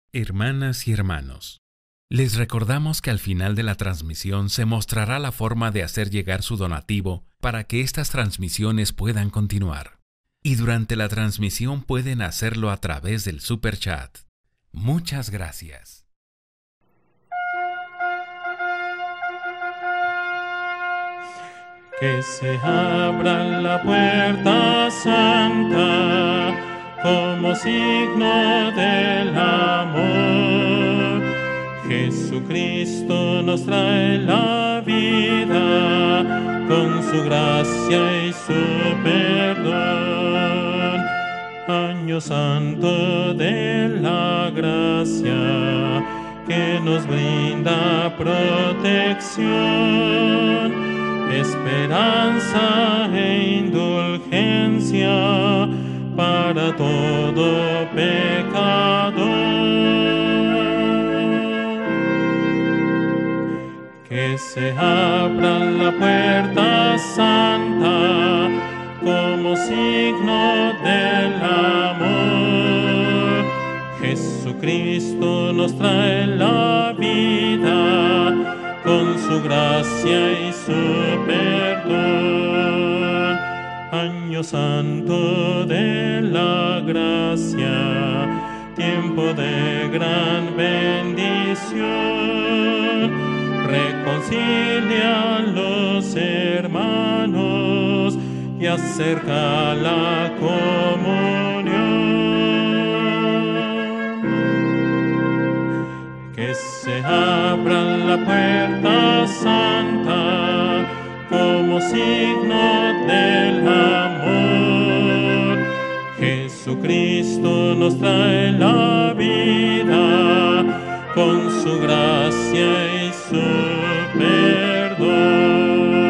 Hermanas y hermanos, les recordamos que al final de la transmisión se mostrará la forma de hacer llegar su donativo para que estas transmisiones puedan continuar. Y durante la transmisión pueden hacerlo a través del Super Chat. Muchas gracias. Que se abra la puerta santa como signo del amor. Jesucristo nos trae la vida con su gracia y su perdón. Año santo de la gracia que nos brinda protección, esperanza e indulgencia para todo pecador. Que se abra la puerta santa como signo del amor. Jesucristo nos trae la vida con su gracia y su perdón. Año santo de la gracia, tiempo de gran bendición. Reconcilia a los hermanos y acerca la comunión. Que se abra la puerta santa como signo del amor. Jesucristo nos trae la vida con su gracia y su perdón.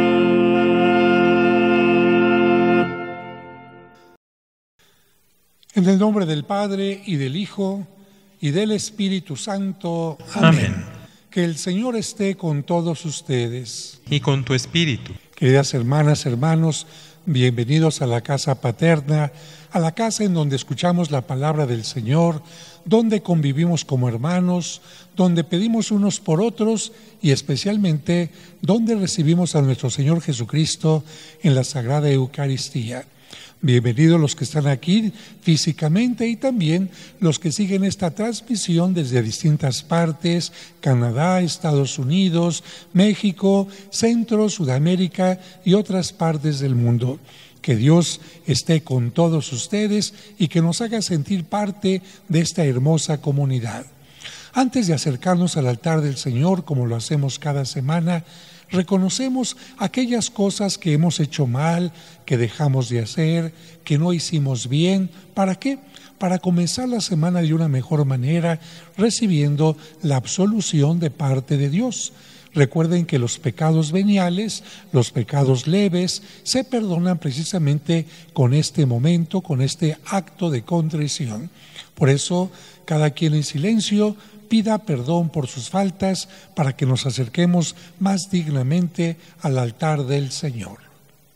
En el nombre del Padre, y del Hijo, y del Espíritu Santo. Amén. Que el Señor esté con todos ustedes. Y con tu espíritu. Queridas hermanas, hermanos, bienvenidos a la casa paterna, a la casa en donde escuchamos la palabra del Señor, donde convivimos como hermanos, donde pedimos unos por otros y especialmente donde recibimos a nuestro Señor Jesucristo en la Sagrada Eucaristía. Bienvenidos los que están aquí físicamente y también los que siguen esta transmisión desde distintas partes: Canadá, Estados Unidos, México, Centro, Sudamérica y otras partes del mundo. Que Dios esté con todos ustedes y que nos haga sentir parte de esta hermosa comunidad. Antes de acercarnos al altar del Señor, como lo hacemos cada semana, reconocemos aquellas cosas que hemos hecho mal, que dejamos de hacer, que no hicimos bien. ¿Para qué? Para comenzar la semana de una mejor manera, recibiendo la absolución de parte de Dios. Recuerden que los pecados veniales, los pecados leves, se perdonan precisamente con este momento, con este acto de contrición. Por eso, cada quien en silencio pida perdón por sus faltas para que nos acerquemos más dignamente al altar del Señor.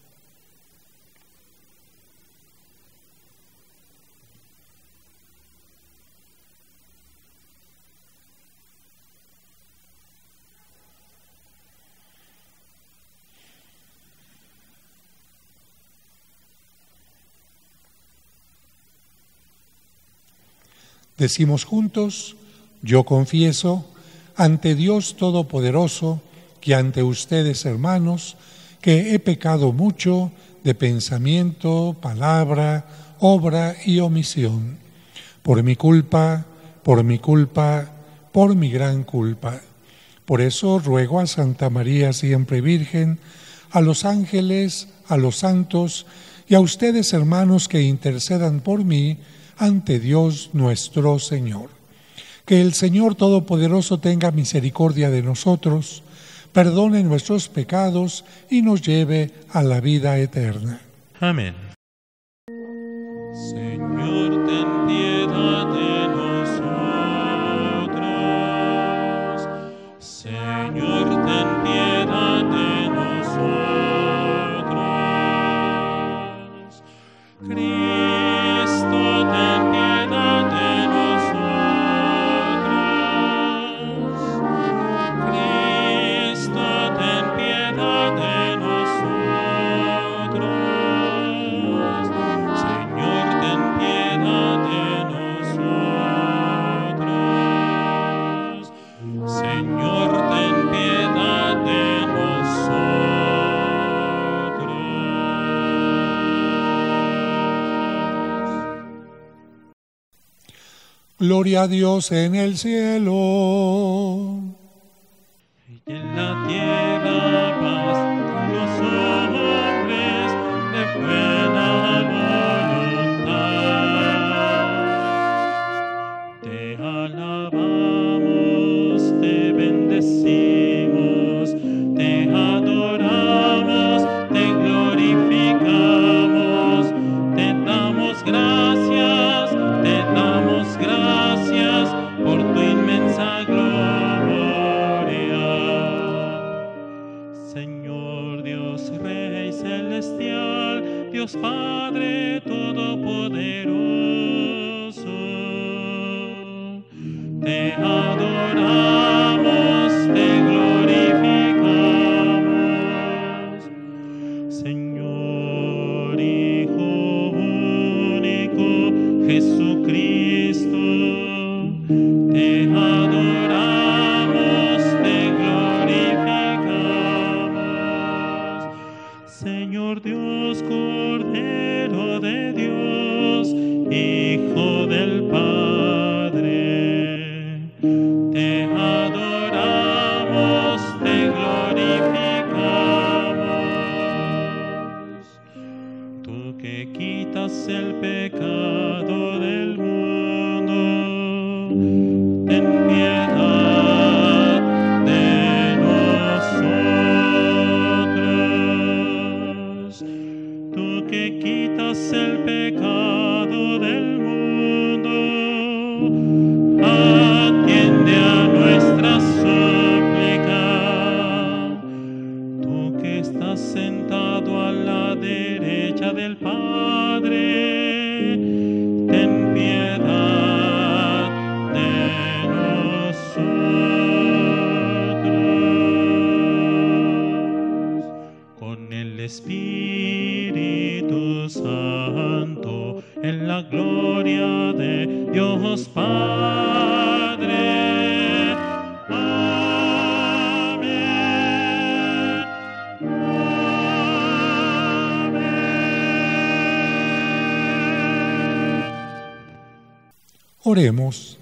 Decimos juntos: yo confieso ante Dios Todopoderoso que ante ustedes, hermanos, que he pecado mucho de pensamiento, palabra, obra y omisión, por mi culpa, por mi gran culpa. Por eso ruego a Santa María siempre Virgen, a los ángeles, a los santos y a ustedes, hermanos, que intercedan por mí ante Dios nuestro Señor. Que el Señor Todopoderoso tenga misericordia de nosotros, perdone nuestros pecados y nos lleve a la vida eterna. Amén. Señor, ten piedad de nosotros. Señor, ten piedad de nosotros. Cristo, ten piedad de nosotros. Gloria a Dios en el cielo. Y en la tierra paz a los hombres de buena voluntad. Te alabamos, te bendecimos, te adoramos, te glorificamos, te damos gracias por tu inmensa gloria. Señor Dios Rey celestial, Dios Padre todopoderoso, te adoramos, te glorificamos. Señor Hijo único, Jesucristo, te adoramos, te glorificamos. Señor Dios, Cordero de Dios, Hijo del Padre, te adoramos, te glorificamos. Tú que quitas el pecado del mundo, ten piedad de nosotros. Tú que quitas el pecado del mundo, atiende a nuestra súplica. Tú que estás sentado a la derecha del Padre, ten piedad de nosotros. Con el Espíritu Santo, en la gloria de Dios Padre. Amén. Amén. Oremos.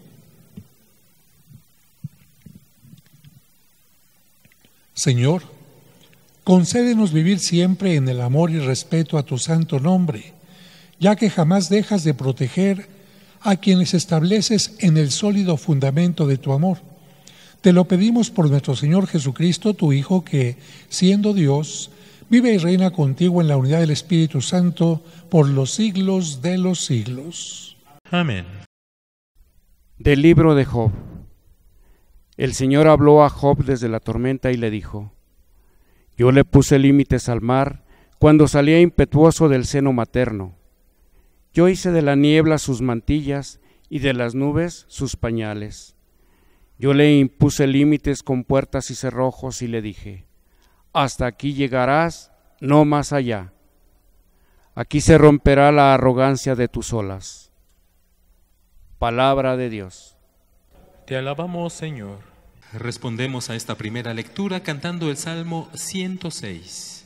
Señor, concédenos vivir siempre en el amor y respeto a tu santo nombre, ya que jamás dejas de proteger a quienes estableces en el sólido fundamento de tu amor. Te lo pedimos por nuestro Señor Jesucristo, tu Hijo, que, siendo Dios, vive y reina contigo en la unidad del Espíritu Santo por los siglos de los siglos. Amén. Del libro de Job. El Señor habló a Job desde la tormenta y le dijo: Yo le puse límites al mar cuando salía impetuoso del seno materno. Yo hice de la niebla sus mantillas y de las nubes sus pañales. Yo le impuse límites con puertas y cerrojos y le dije: Hasta aquí llegarás, no más allá. Aquí se romperá la arrogancia de tus olas. Palabra de Dios. Te alabamos, Señor. Respondemos a esta primera lectura cantando el Salmo 106.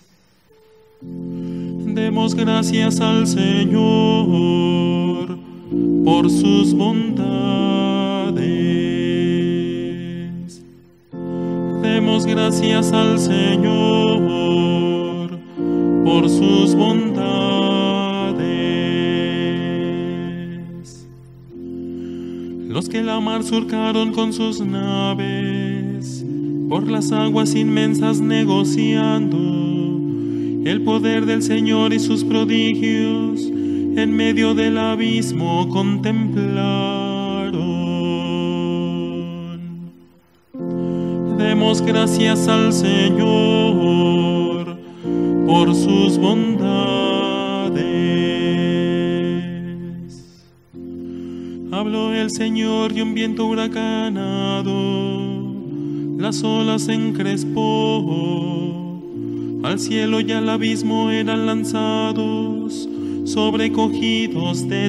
Demos gracias al Señor por sus bondades. Demos gracias al Señor por sus bondades. Los que la mar surcaron con sus naves, por las aguas inmensas negociando el poder del Señor y sus prodigios, en medio del abismo contemplaron. Demos gracias al Señor por sus bondades. Habló el Señor y un viento huracanado las olas encrespó. Al cielo y al abismo eran lanzados, sobrecogidos de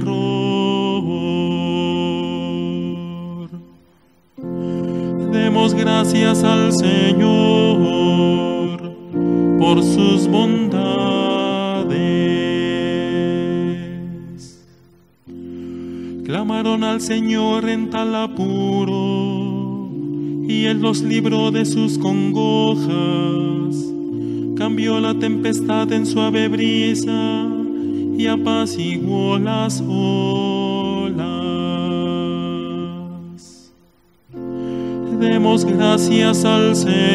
terror. Demos gracias al Señor por sus bondades. Clama clamaron al Señor en tal apuro, y Él los libró de sus congojas. Cambió la tempestad en suave brisa y apaciguó las olas. Demos gracias al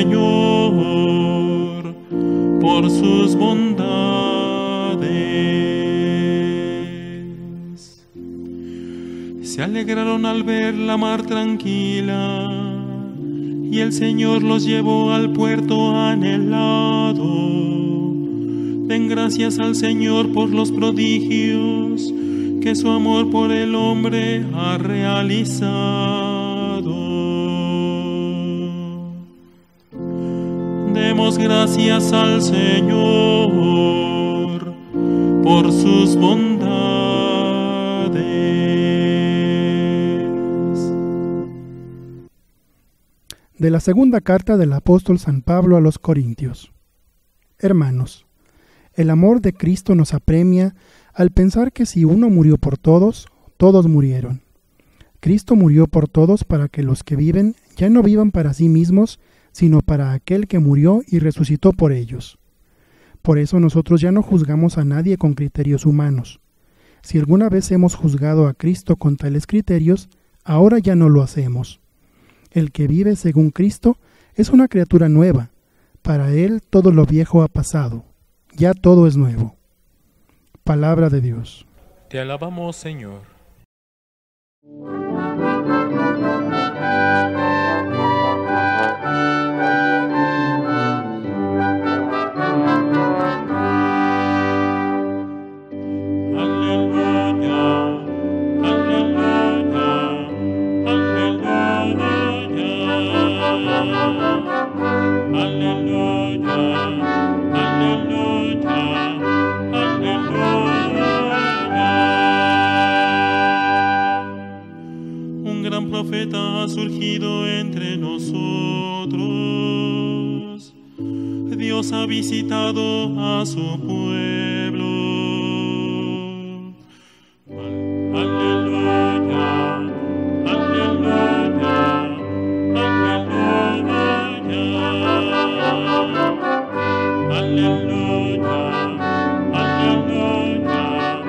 Señor por sus bondades. Se alegraron al ver la mar tranquila, y el Señor los llevó al puerto anhelado. Den gracias al Señor por los prodigios que su amor por el hombre ha realizado. Demos gracias al Señor por sus bondades. De la segunda carta del apóstol San Pablo a los Corintios. Hermanos, el amor de Cristo nos apremia al pensar que si uno murió por todos, todos murieron. Cristo murió por todos para que los que viven ya no vivan para sí mismos, sino para aquel que murió y resucitó por ellos. Por eso nosotros ya no juzgamos a nadie con criterios humanos. Si alguna vez hemos juzgado a Cristo con tales criterios, ahora ya no lo hacemos. El que vive según Cristo es una criatura nueva. Para él todo lo viejo ha pasado. Ya todo es nuevo. Palabra de Dios. Te alabamos, Señor. Profeta ha surgido entre nosotros. Dios ha visitado a su pueblo. Aleluya, aleluya, aleluya, aleluya, aleluya,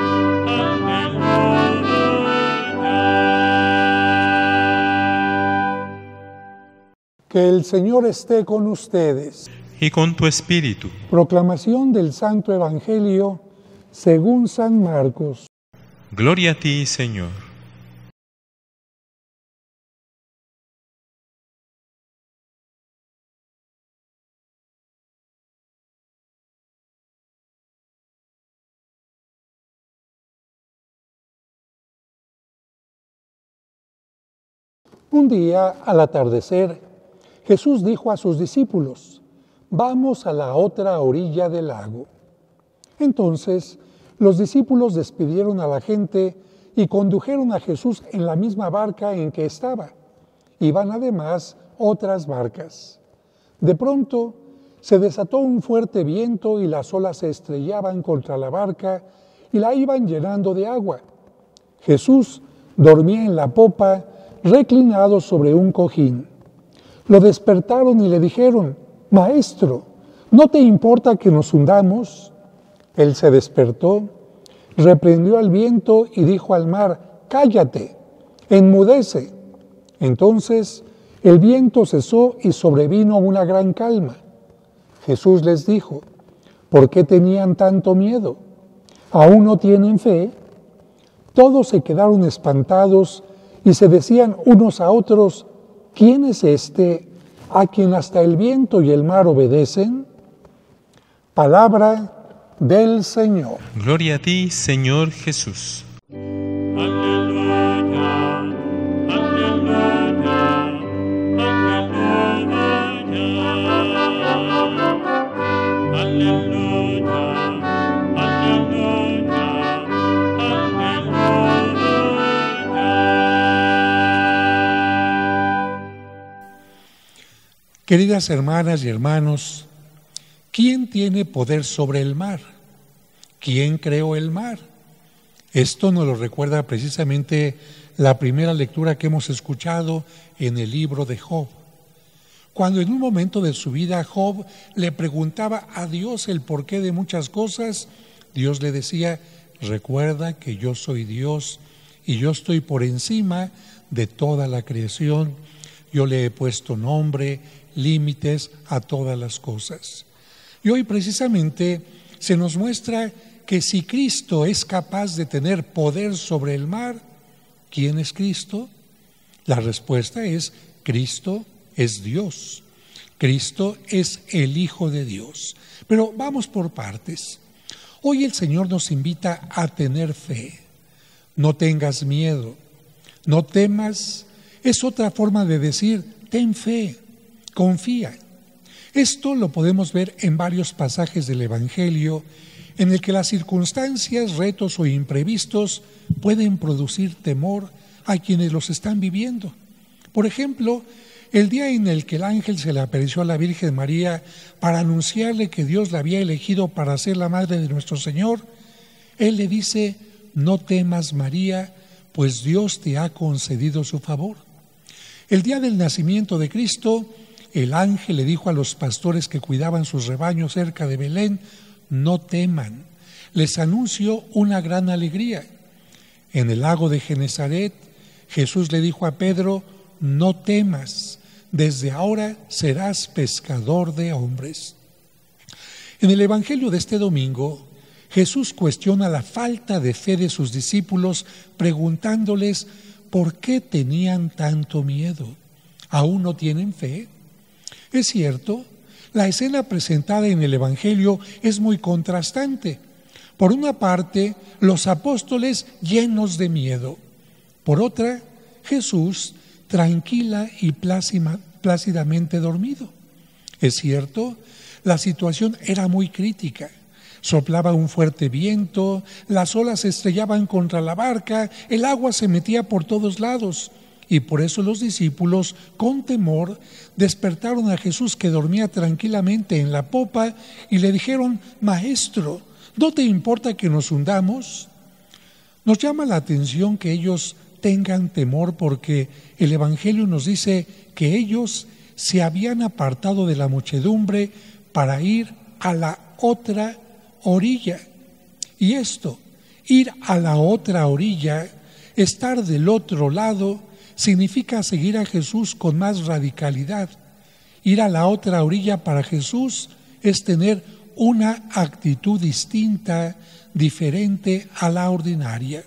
Que el Señor esté con ustedes. Y con tu espíritu. Proclamación del Santo Evangelio según San Marcos. Gloria a ti, Señor. Un día, al atardecer, Jesús dijo a sus discípulos: «Vamos a la otra orilla del lago». Entonces, los discípulos despidieron a la gente y condujeron a Jesús en la misma barca en que estaba. Iban además otras barcas. De pronto, se desató un fuerte viento y las olas se estrellaban contra la barca y la iban llenando de agua. Jesús dormía en la popa, reclinado sobre un cojín. Lo despertaron y le dijeron: «Maestro, ¿no te importa que nos hundamos?». Él se despertó, reprendió al viento y dijo al mar: «Cállate, enmudece». Entonces el viento cesó y sobrevino una gran calma. Jesús les dijo: «¿Por qué tenían tanto miedo? ¿Aún no tienen fe?». Todos se quedaron espantados y se decían unos a otros: «¿Quién es este a quien hasta el viento y el mar obedecen?». Palabra del Señor. Gloria a ti, Señor Jesús. Aleluya, aleluya, aleluya, aleluya, Queridas hermanas y hermanos, ¿quién tiene poder sobre el mar? ¿Quién creó el mar? Esto nos lo recuerda precisamente la primera lectura que hemos escuchado en el libro de Job. Cuando en un momento de su vida Job le preguntaba a Dios el porqué de muchas cosas, Dios le decía: recuerda que yo soy Dios y yo estoy por encima de toda la creación. Yo le he puesto nombre, límites a todas las cosas. Y hoy precisamente se nos muestra que si Cristo es capaz de tener poder sobre el mar, ¿quién es Cristo? La respuesta es: Cristo es Dios. Cristo es el Hijo de Dios. Pero vamos por partes. Hoy el Señor nos invita a tener fe. No tengas miedo, no temas. Es otra forma de decir: ten fe, confía. Esto lo podemos ver en varios pasajes del Evangelio, en el que las circunstancias, retos o imprevistos pueden producir temor a quienes los están viviendo. Por ejemplo, el día en el que el ángel se le apareció a la Virgen María para anunciarle que Dios la había elegido para ser la madre de nuestro Señor, Él le dice: no temas, María, pues Dios te ha concedido su favor. El día del nacimiento de Cristo, el ángel le dijo a los pastores que cuidaban sus rebaños cerca de Belén: no teman, les anuncio una gran alegría. En el lago de Genesaret, Jesús le dijo a Pedro: no temas, desde ahora serás pescador de hombres. En el Evangelio de este domingo, Jesús cuestiona la falta de fe de sus discípulos, preguntándoles por qué tenían tanto miedo. ¿Aún no tienen fe? Es cierto, la escena presentada en el Evangelio es muy contrastante. Por una parte, los apóstoles llenos de miedo. Por otra, Jesús tranquila y plácidamente dormido. Es cierto, la situación era muy crítica. Soplaba un fuerte viento, las olas se estrellaban contra la barca, el agua se metía por todos lados. Y por eso los discípulos, con temor, despertaron a Jesús, que dormía tranquilamente en la popa, y le dijeron: Maestro, ¿no te importa que nos hundamos? Nos llama la atención que ellos tengan temor, porque el Evangelio nos dice que ellos se habían apartado de la muchedumbre para ir a la otra orilla. Y esto, ir a la otra orilla, estar del otro lado, significa seguir a Jesús con más radicalidad. Ir a la otra orilla para Jesús es tener una actitud distinta, diferente a la ordinaria.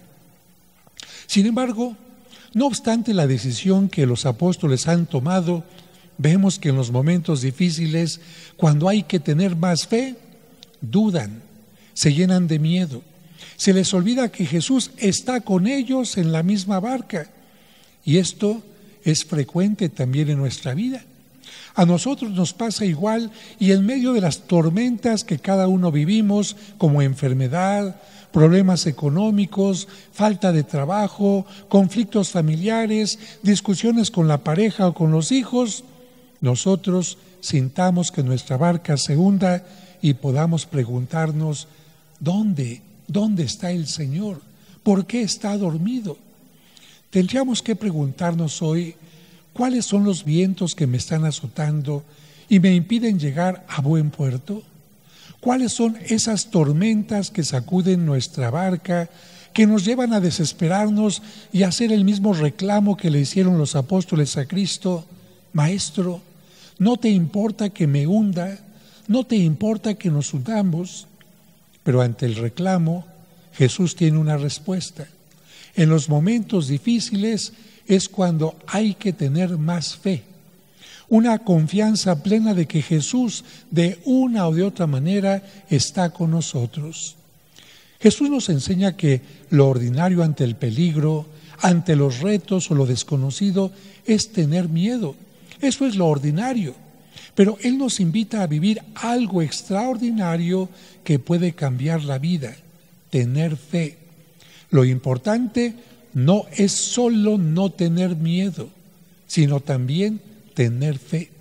Sin embargo, no obstante la decisión que los apóstoles han tomado, vemos que en los momentos difíciles, cuando hay que tener más fe, dudan, se llenan de miedo. Se les olvida que Jesús está con ellos en la misma barca. Y esto es frecuente también en nuestra vida. A nosotros nos pasa igual, y en medio de las tormentas que cada uno vivimos, como enfermedad, problemas económicos, falta de trabajo, conflictos familiares, discusiones con la pareja o con los hijos, nosotros sintamos que nuestra barca se hunda y podamos preguntarnos: ¿dónde está el Señor? ¿Por qué está dormido? Tendríamos que preguntarnos hoy: ¿cuáles son los vientos que me están azotando y me impiden llegar a buen puerto? ¿Cuáles son esas tormentas que sacuden nuestra barca, que nos llevan a desesperarnos y a hacer el mismo reclamo que le hicieron los apóstoles a Cristo? Maestro, ¿no te importa que me hunda? ¿No te importa que nos hundamos? Pero ante el reclamo, Jesús tiene una respuesta. En los momentos difíciles es cuando hay que tener más fe, una confianza plena de que Jesús, de una o de otra manera, está con nosotros. Jesús nos enseña que lo ordinario ante el peligro, ante los retos o lo desconocido, es tener miedo. Eso es lo ordinario. Pero Él nos invita a vivir algo extraordinario que puede cambiar la vida: tener fe. Lo importante no es solo no tener miedo, sino también tener fe.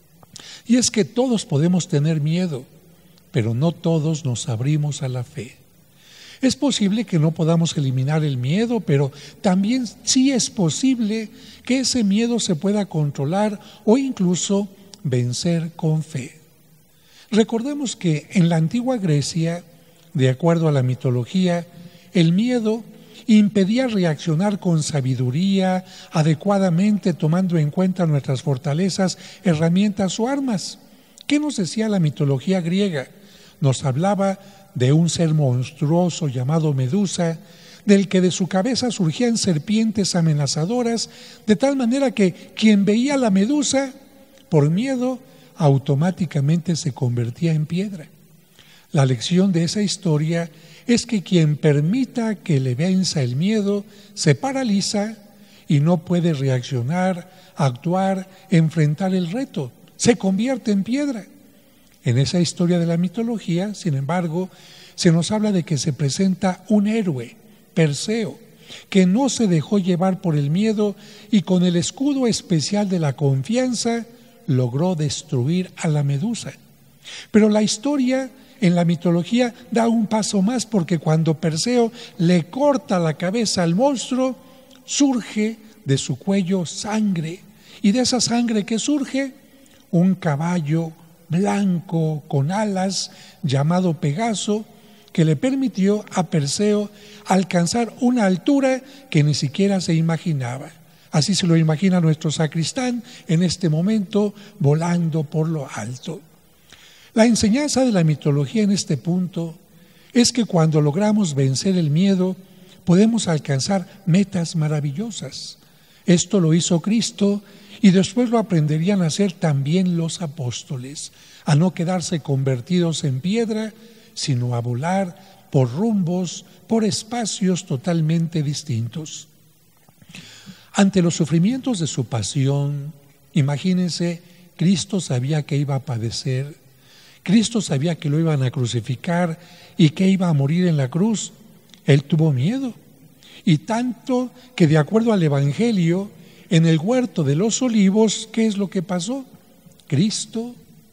Y es que todos podemos tener miedo, pero no todos nos abrimos a la fe. Es posible que no podamos eliminar el miedo, pero también sí es posible que ese miedo se pueda controlar o incluso vencer con fe. Recordemos que en la antigua Grecia, de acuerdo a la mitología, el miedo impedía reaccionar con sabiduría, adecuadamente tomando en cuenta nuestras fortalezas, herramientas o armas. ¿Qué nos decía la mitología griega? Nos hablaba de un ser monstruoso llamado Medusa, del que de su cabeza surgían serpientes amenazadoras, de tal manera que quien veía a la medusa, por miedo, automáticamente se convertía en piedra. La lección de esa historia es que quien permita que le venza el miedo, se paraliza y no puede reaccionar, actuar, enfrentar el reto, se convierte en piedra. En esa historia de la mitología, sin embargo, se nos habla de que se presenta un héroe, Perseo, que no se dejó llevar por el miedo y con el escudo especial de la confianza logró destruir a la medusa. Pero la historia en la mitología da un paso más, porque cuando Perseo le corta la cabeza al monstruo, surge de su cuello sangre, y de esa sangre que surge, un caballo blanco con alas llamado Pegaso, que le permitió a Perseo alcanzar una altura que ni siquiera se imaginaba. Así se lo imagina nuestro sacristán en este momento, volando por lo alto. La enseñanza de la mitología en este punto es que cuando logramos vencer el miedo, podemos alcanzar metas maravillosas. Esto lo hizo Cristo y después lo aprenderían a hacer también los apóstoles, a no quedarse convertidos en piedra, sino a volar por rumbos, por espacios totalmente distintos. Ante los sufrimientos de su pasión, imagínense, Cristo sabía que iba a padecer, Cristo sabía que lo iban a crucificar y que iba a morir en la cruz. Él tuvo miedo, y tanto que de acuerdo al Evangelio, en el huerto de los olivos, ¿qué es lo que pasó? Cristo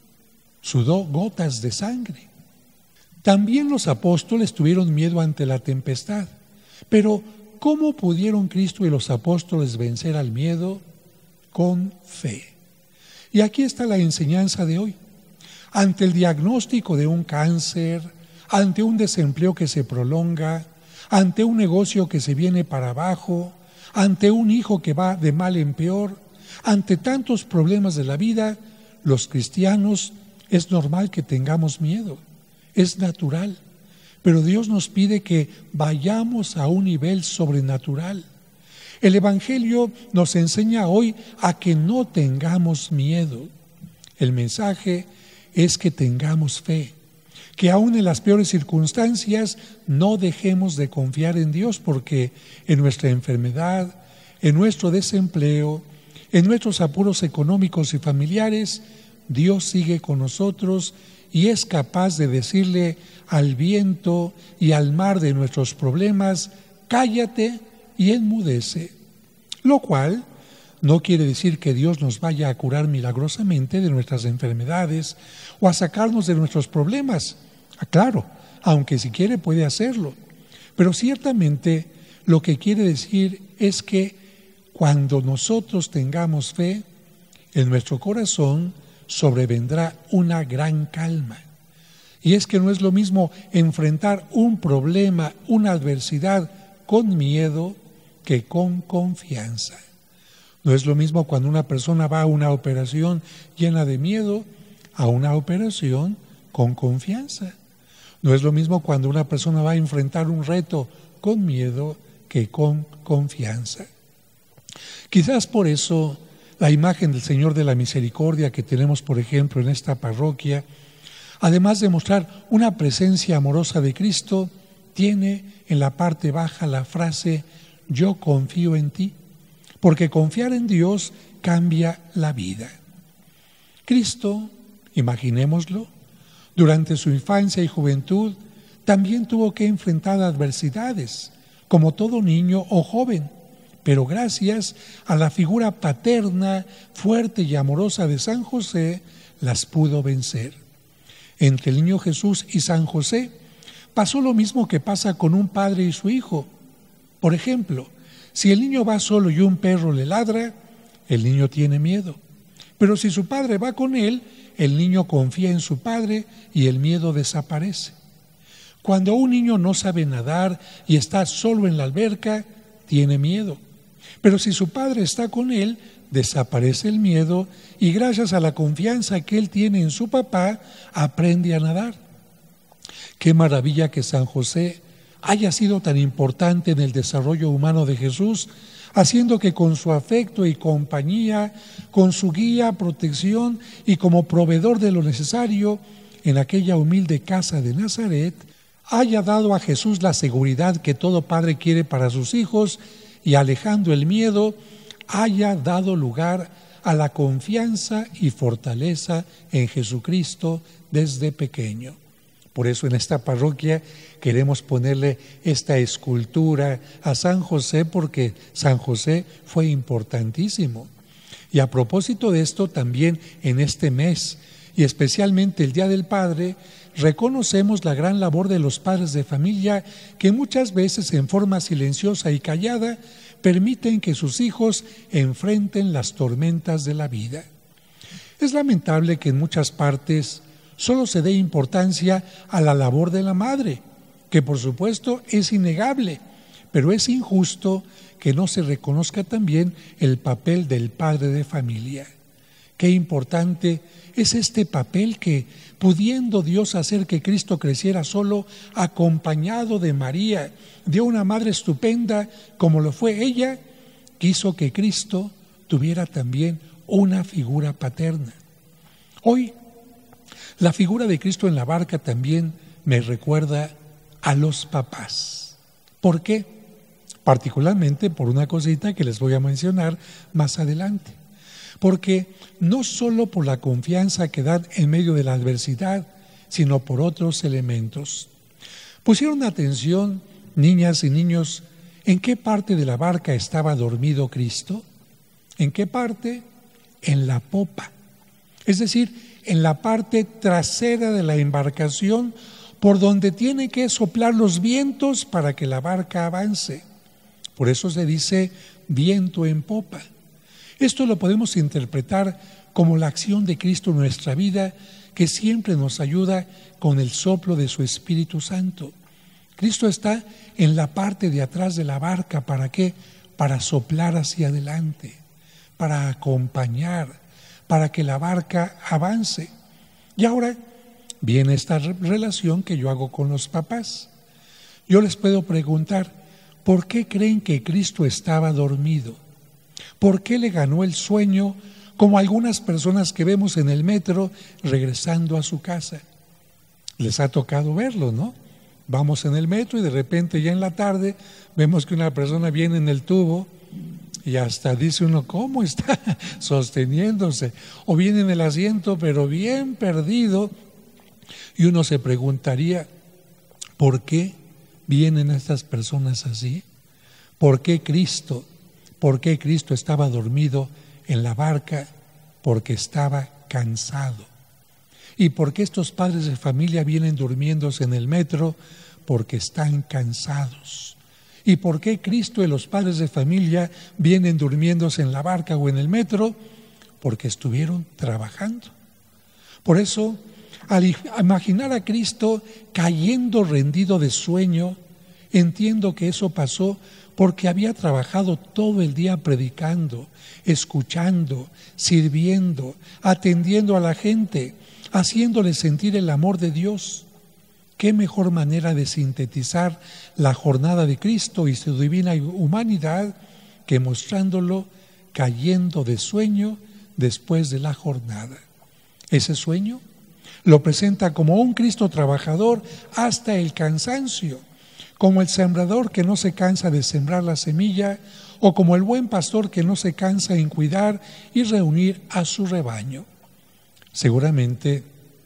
sudó gotas de sangre. También los apóstoles tuvieron miedo ante la tempestad, pero ¿cómo pudieron Cristo y los apóstoles vencer al miedo? Con fe. Y aquí está la enseñanza de hoy. Ante el diagnóstico de un cáncer, ante un desempleo que se prolonga, ante un negocio que se viene para abajo, ante un hijo que va de mal en peor, ante tantos problemas de la vida, los cristianos es normal que tengamos miedo, es natural, pero Dios nos pide que vayamos a un nivel sobrenatural. El Evangelio nos enseña hoy a que no tengamos miedo. El mensaje es que tengamos fe, que aún en las peores circunstancias no dejemos de confiar en Dios, porque en nuestra enfermedad, en nuestro desempleo, en nuestros apuros económicos y familiares, Dios sigue con nosotros y es capaz de decirle al viento y al mar de nuestros problemas, cállate y enmudece. Lo cual no quiere decir que Dios nos vaya a curar milagrosamente de nuestras enfermedades o a sacarnos de nuestros problemas. Claro, aunque si quiere puede hacerlo. Pero ciertamente lo que quiere decir es que cuando nosotros tengamos fe, en nuestro corazón sobrevendrá una gran calma. Y es que no es lo mismo enfrentar un problema, una adversidad con miedo que con confianza. No es lo mismo cuando una persona va a una operación llena de miedo a una operación con confianza. No es lo mismo cuando una persona va a enfrentar un reto con miedo que con confianza. Quizás por eso la imagen del Señor de la Misericordia que tenemos, por ejemplo, en esta parroquia, además de mostrar una presencia amorosa de Cristo, tiene en la parte baja la frase, yo confío en ti, porque confiar en Dios cambia la vida. Cristo, imaginémoslo, durante su infancia y juventud, también tuvo que enfrentar adversidades, como todo niño o joven, pero gracias a la figura paterna, fuerte y amorosa de San José, las pudo vencer. Entre el niño Jesús y San José Pasó lo mismo que pasa con un padre y su hijo. Por ejemplo, si el niño va solo y un perro le ladra, el niño tiene miedo. Pero si su padre va con él, el niño confía en su padre y el miedo desaparece. Cuando un niño no sabe nadar y está solo en la alberca, tiene miedo. Pero si su padre está con él, desaparece el miedo y gracias a la confianza que él tiene en su papá, aprende a nadar. Qué maravilla que San José haya sido tan importante en el desarrollo humano de Jesús, haciendo que con su afecto y compañía, con su guía, protección y como proveedor de lo necesario en aquella humilde casa de Nazaret, haya dado a Jesús la seguridad que todo padre quiere para sus hijos y alejando el miedo, haya dado lugar a la confianza y fortaleza en Jesucristo desde pequeño. Por eso en esta parroquia queremos ponerle esta escultura a San José, porque San José fue importantísimo. Y a propósito de esto, también en este mes, y especialmente el Día del Padre, reconocemos la gran labor de los padres de familia que muchas veces en forma silenciosa y callada permiten que sus hijos enfrenten las tormentas de la vida. Es lamentable que en muchas partes solo se dé importancia a la labor de la madre, que por supuesto es innegable, pero es injusto que no se reconozca también el papel del padre de familia. Qué importante es este papel que, pudiendo Dios hacer que Cristo creciera solo, acompañado de María, de una madre estupenda como lo fue ella, quiso que Cristo tuviera también una figura paterna. Hoy, la figura de Cristo en la barca también me recuerda a los papás. ¿Por qué? Particularmente por una cosita que les voy a mencionar más adelante. Porque no solo por la confianza que dan en medio de la adversidad, sino por otros elementos. ¿Pusieron atención, niñas y niños, en qué parte de la barca estaba dormido Cristo? ¿En qué parte? En la popa. Es decir, en la parte trasera de la embarcación, por donde tiene que soplar los vientos para que la barca avance. Por eso se dice viento en popa. Esto lo podemos interpretar como la acción de Cristo en nuestra vida, que siempre nos ayuda con el soplo de su Espíritu Santo. Cristo está en la parte de atrás de la barca, ¿para qué? Para soplar hacia adelante, para acompañar, para que la barca avance. Y ahora viene esta relación que yo hago con los papás. Yo les puedo preguntar, ¿por qué creen que Cristo estaba dormido? ¿Por qué le ganó el sueño, como algunas personas que vemos en el metro regresando a su casa? Les ha tocado verlo, ¿no? Vamos en el metro y de repente ya en la tarde vemos que una persona viene en el tubo y hasta dice uno, ¿cómo está sosteniéndose? O viene en el asiento pero bien perdido y uno se preguntaría, ¿por qué vienen estas personas así? ¿Por qué Cristo estaba dormido en la barca? Porque estaba cansado. ¿Y por qué estos padres de familia vienen durmiéndose en el metro? Porque están cansados. ¿Y por qué Cristo y los padres de familia vienen durmiéndose en la barca o en el metro? Porque estuvieron trabajando. Por eso, al imaginar a Cristo cayendo rendido de sueño, entiendo que eso pasó porque había trabajado todo el día predicando, escuchando, sirviendo, atendiendo a la gente, haciéndole sentir el amor de Dios. ¿Qué mejor manera de sintetizar la jornada de Cristo y su divina humanidad que mostrándolo cayendo de sueño después de la jornada? Ese sueño lo presenta como un Cristo trabajador hasta el cansancio, como el sembrador que no se cansa de sembrar la semilla, o como el buen pastor que no se cansa en cuidar y reunir a su rebaño. Seguramente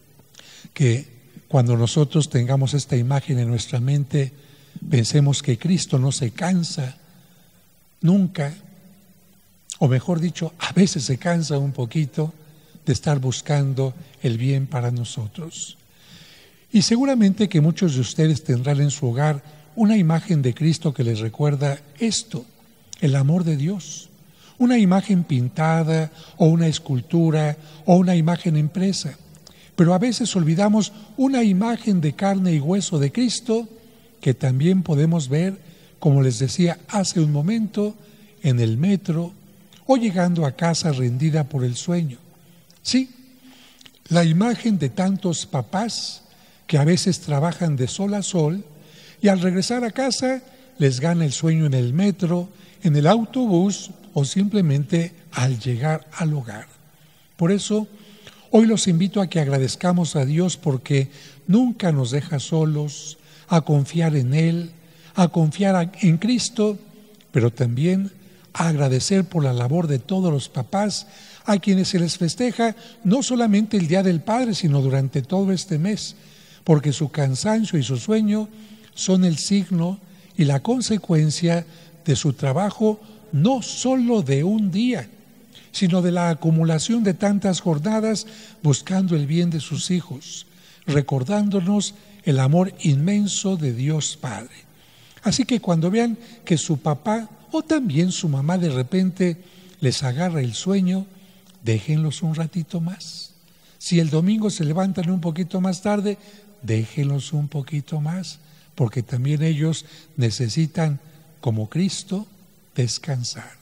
que cuando nosotros tengamos esta imagen en nuestra mente, pensemos que Cristo no se cansa nunca, o mejor dicho, a veces se cansa un poquito de estar buscando el bien para nosotros. Y seguramente que muchos de ustedes tendrán en su hogar una imagen de Cristo que les recuerda esto, el amor de Dios. Una imagen pintada o una escultura o una imagen impresa. Pero a veces olvidamos una imagen de carne y hueso de Cristo que también podemos ver, como les decía hace un momento, en el metro o llegando a casa rendida por el sueño. Sí, la imagen de tantos papás que a veces trabajan de sol a sol y al regresar a casa les gana el sueño en el metro, en el autobús o simplemente al llegar al hogar. Por eso, hoy los invito a que agradezcamos a Dios porque nunca nos deja solos, a confiar en Él, a confiar en Cristo, pero también a agradecer por la labor de todos los papás a quienes se les festeja no solamente el Día del Padre, sino durante todo este mes, porque su cansancio y su sueño son el signo y la consecuencia de su trabajo no solo de un día, sino de la acumulación de tantas jornadas buscando el bien de sus hijos, recordándonos el amor inmenso de Dios Padre. Así que cuando vean que su papá o también su mamá de repente les agarra el sueño, déjenlos un ratito más. Si el domingo se levantan un poquito más tarde, déjenlos un poquito más, porque también ellos necesitan, como Cristo, descansar.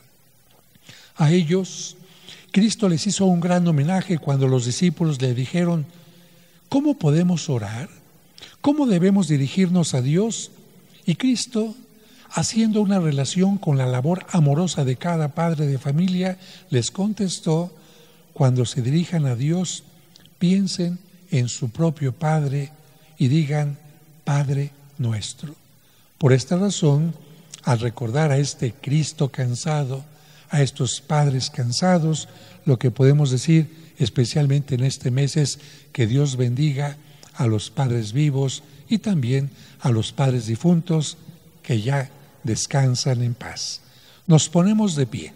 A ellos, Cristo les hizo un gran homenaje cuando los discípulos le dijeron: ¿cómo podemos orar? ¿Cómo debemos dirigirnos a Dios? Y Cristo, haciendo una relación con la labor amorosa de cada padre de familia, les contestó: cuando se dirijan a Dios, piensen en su propio Padre y digan: Padre nuestro. Por esta razón, al recordar a este Cristo cansado, a estos padres cansados, lo que podemos decir especialmente en este mes es que Dios bendiga a los padres vivos y también a los padres difuntos que ya descansan en paz. Nos ponemos de pie.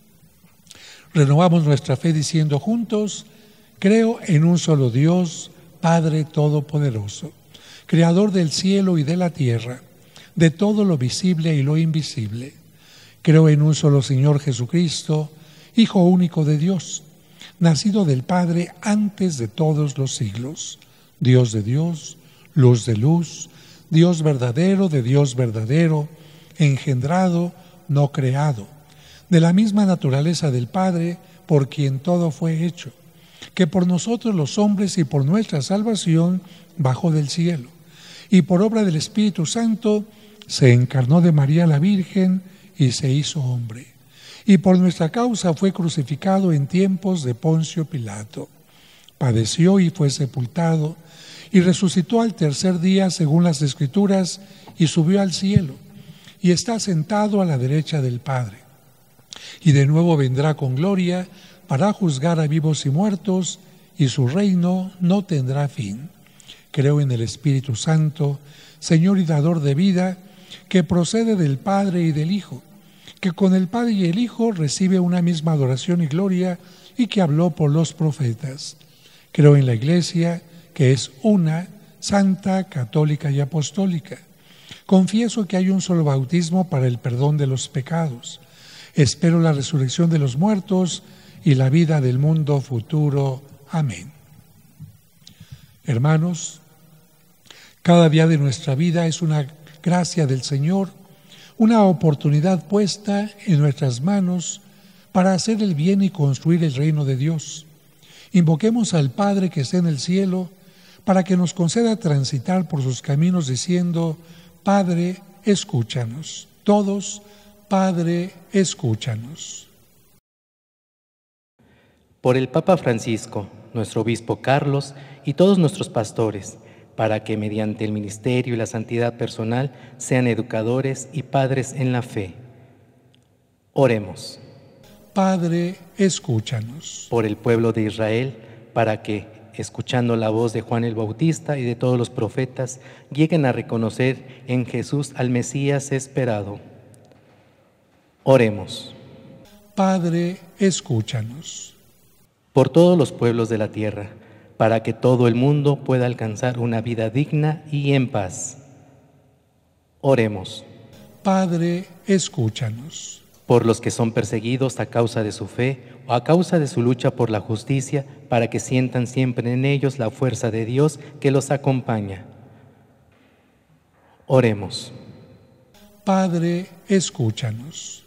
Renovamos nuestra fe diciendo juntos: creo en un solo Dios, Padre Todopoderoso, Creador del cielo y de la tierra, de todo lo visible y lo invisible. Creo en un solo Señor Jesucristo, Hijo único de Dios, nacido del Padre antes de todos los siglos, Dios de Dios, luz de luz, Dios verdadero de Dios verdadero, engendrado, no creado, de la misma naturaleza del Padre, por quien todo fue hecho, que por nosotros los hombres y por nuestra salvación bajó del cielo, y por obra del Espíritu Santo se encarnó de María la Virgen y se hizo hombre, y por nuestra causa fue crucificado en tiempos de Poncio Pilato. Padeció y fue sepultado, y resucitó al tercer día según las Escrituras, y subió al cielo, y está sentado a la derecha del Padre. Y de nuevo vendrá con gloria para juzgar a vivos y muertos, y su reino no tendrá fin. Creo en el Espíritu Santo, Señor y dador de vida, que procede del Padre y del Hijo, que con el Padre y el Hijo recibe una misma adoración y gloria, y que habló por los profetas. Creo en la Iglesia, que es una, santa, católica y apostólica. Confieso que hay un solo bautismo para el perdón de los pecados. Espero la resurrección de los muertos y la vida del mundo futuro. Amén. Hermanos, cada día de nuestra vida es una gracia del Señor, una oportunidad puesta en nuestras manos para hacer el bien y construir el reino de Dios. Invoquemos al Padre que está en el cielo para que nos conceda transitar por sus caminos diciendo: Padre, escúchanos. Todos, Padre, escúchanos. Por el Papa Francisco, nuestro obispo Carlos y todos nuestros pastores, para que mediante el ministerio y la santidad personal sean educadores y padres en la fe. Oremos. Padre, escúchanos. Por el pueblo de Israel, para que, escuchando la voz de Juan el Bautista y de todos los profetas, lleguen a reconocer en Jesús al Mesías esperado. Oremos. Padre, escúchanos. Por todos los pueblos de la tierra, para que todo el mundo pueda alcanzar una vida digna y en paz. Oremos. Padre, escúchanos. Por los que son perseguidos a causa de su fe o a causa de su lucha por la justicia, para que sientan siempre en ellos la fuerza de Dios que los acompaña. Oremos. Padre, escúchanos.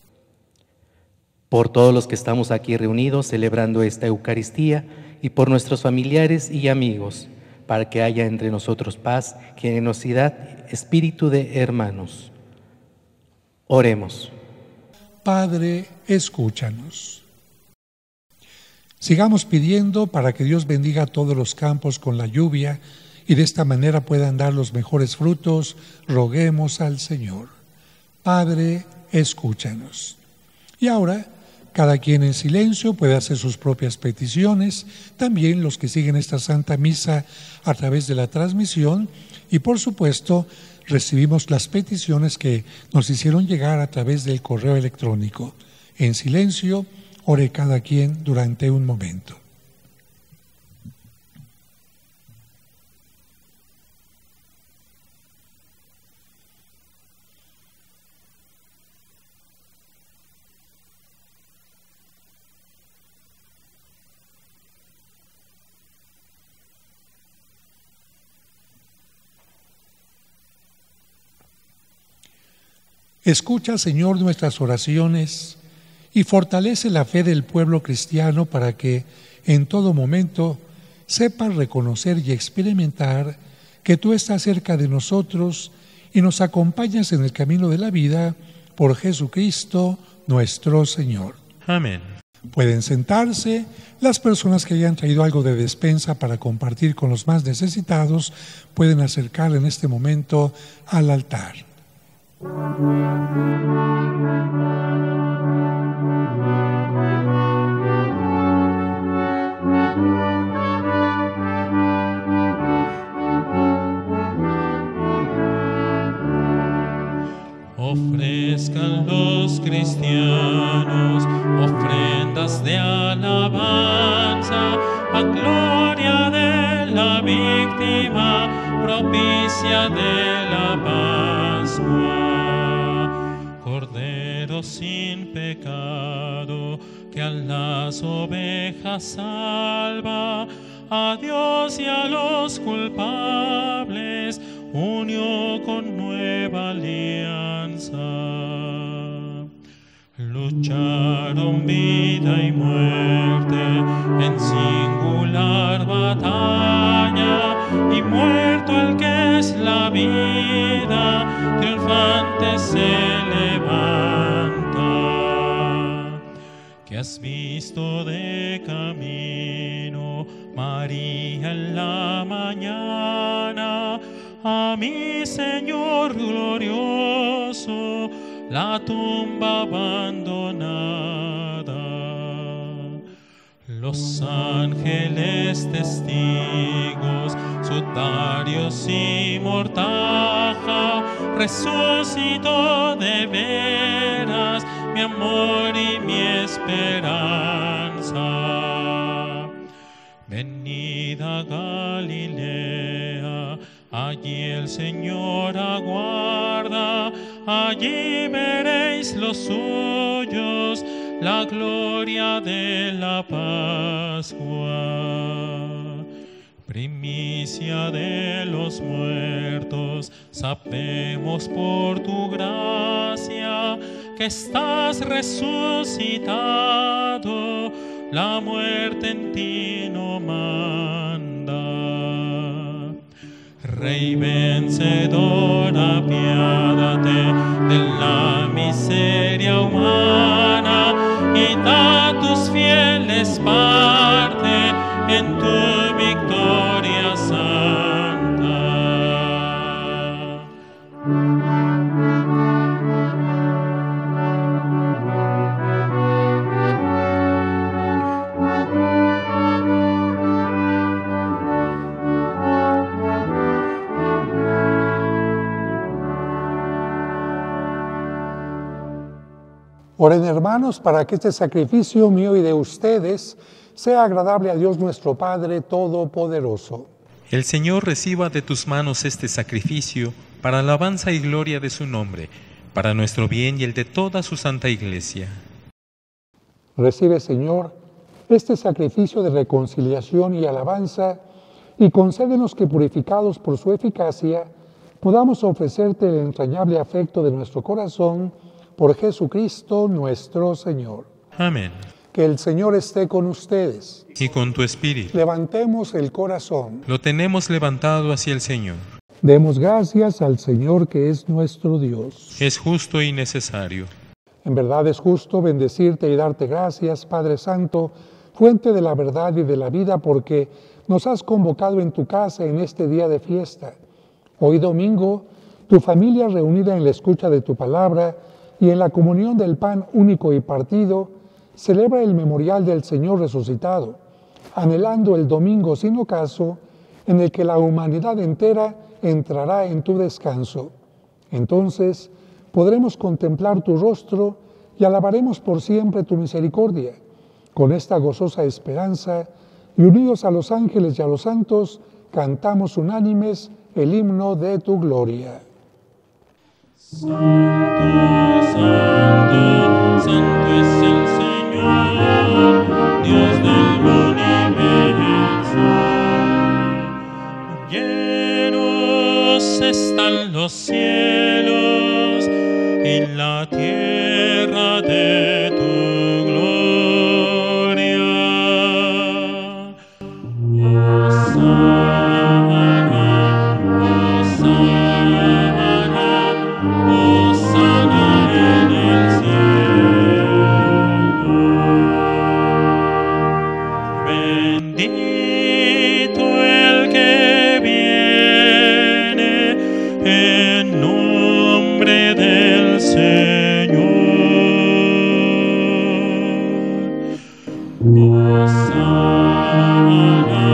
Por todos los que estamos aquí reunidos celebrando esta Eucaristía y por nuestros familiares y amigos, para que haya entre nosotros paz, generosidad, espíritu de hermanos. Oremos. Padre, escúchanos. Sigamos pidiendo para que Dios bendiga todos los campos con la lluvia y de esta manera puedan dar los mejores frutos. Roguemos al Señor. Padre, escúchanos. Y ahora, cada quien en silencio puede hacer sus propias peticiones, también los que siguen esta Santa Misa a través de la transmisión y por supuesto recibimos las peticiones que nos hicieron llegar a través del correo electrónico. En silencio, ore cada quien durante un momento. Escucha, Señor, nuestras oraciones y fortalece la fe del pueblo cristiano para que en todo momento sepa reconocer y experimentar que tú estás cerca de nosotros y nos acompañas en el camino de la vida por Jesucristo nuestro Señor. Amén. Pueden sentarse. Las personas que hayan traído algo de despensa para compartir con los más necesitados pueden acercar en este momento al altar. Ofrezcan los cristianos ofrendas de alabanza a gloria de la víctima propicia de la Pascua. Cordero sin pecado que a las ovejas salva, a Dios y a los culpables unió con nueva alianza. Lucharon vida y muerte en singular batalla, y muerto el que es la vida, triunfante se levanta. Que has visto de camino, María, en la mañana, a mi Señor glorioso, la tumba abandonada. Los ángeles testigos, sutarios y mortaja, resucitó de veras mi amor y mi esperanza. Venid a Galilea, allí el Señor aguarda, allí veréis los suyos, la gloria de la Pascua. Primicia de los muertos, sabemos por tu gracia que estás resucitado, la muerte en ti no manda. Rey vencedor, apiádate de la miseria humana y da a tus fieles parte en tu victoria santa. Oren, hermanos, para que este sacrificio mío y de ustedes sea agradable a Dios nuestro Padre Todopoderoso. El Señor reciba de tus manos este sacrificio para alabanza y gloria de su nombre, para nuestro bien y el de toda su santa Iglesia. Recibe, Señor, este sacrificio de reconciliación y alabanza, y concédenos que, purificados por su eficacia, podamos ofrecerte el entrañable afecto de nuestro corazón por Jesucristo nuestro Señor. Amén. Que el Señor esté con ustedes. Y con tu espíritu. Levantemos el corazón. Lo tenemos levantado hacia el Señor. Demos gracias al Señor, que es nuestro Dios. Es justo y necesario. En verdad es justo bendecirte y darte gracias, Padre Santo, fuente de la verdad y de la vida, porque nos has convocado en tu casa en este día de fiesta. Hoy domingo, tu familia reunida en la escucha de tu palabra y en la comunión del pan único y partido, celebra el memorial del Señor resucitado, anhelando el domingo sin ocaso en el que la humanidad entera entrará en tu descanso. Entonces podremos contemplar tu rostro y alabaremos por siempre tu misericordia. Con esta gozosa esperanza y unidos a los ángeles y a los santos, cantamos unánimes el himno de tu gloria. Santo, santo, santo es el Señor, Dios del universo. Llenos están los cielos y la tierra de tu gloria. Bendito el que viene en nombre del Señor. Hosana,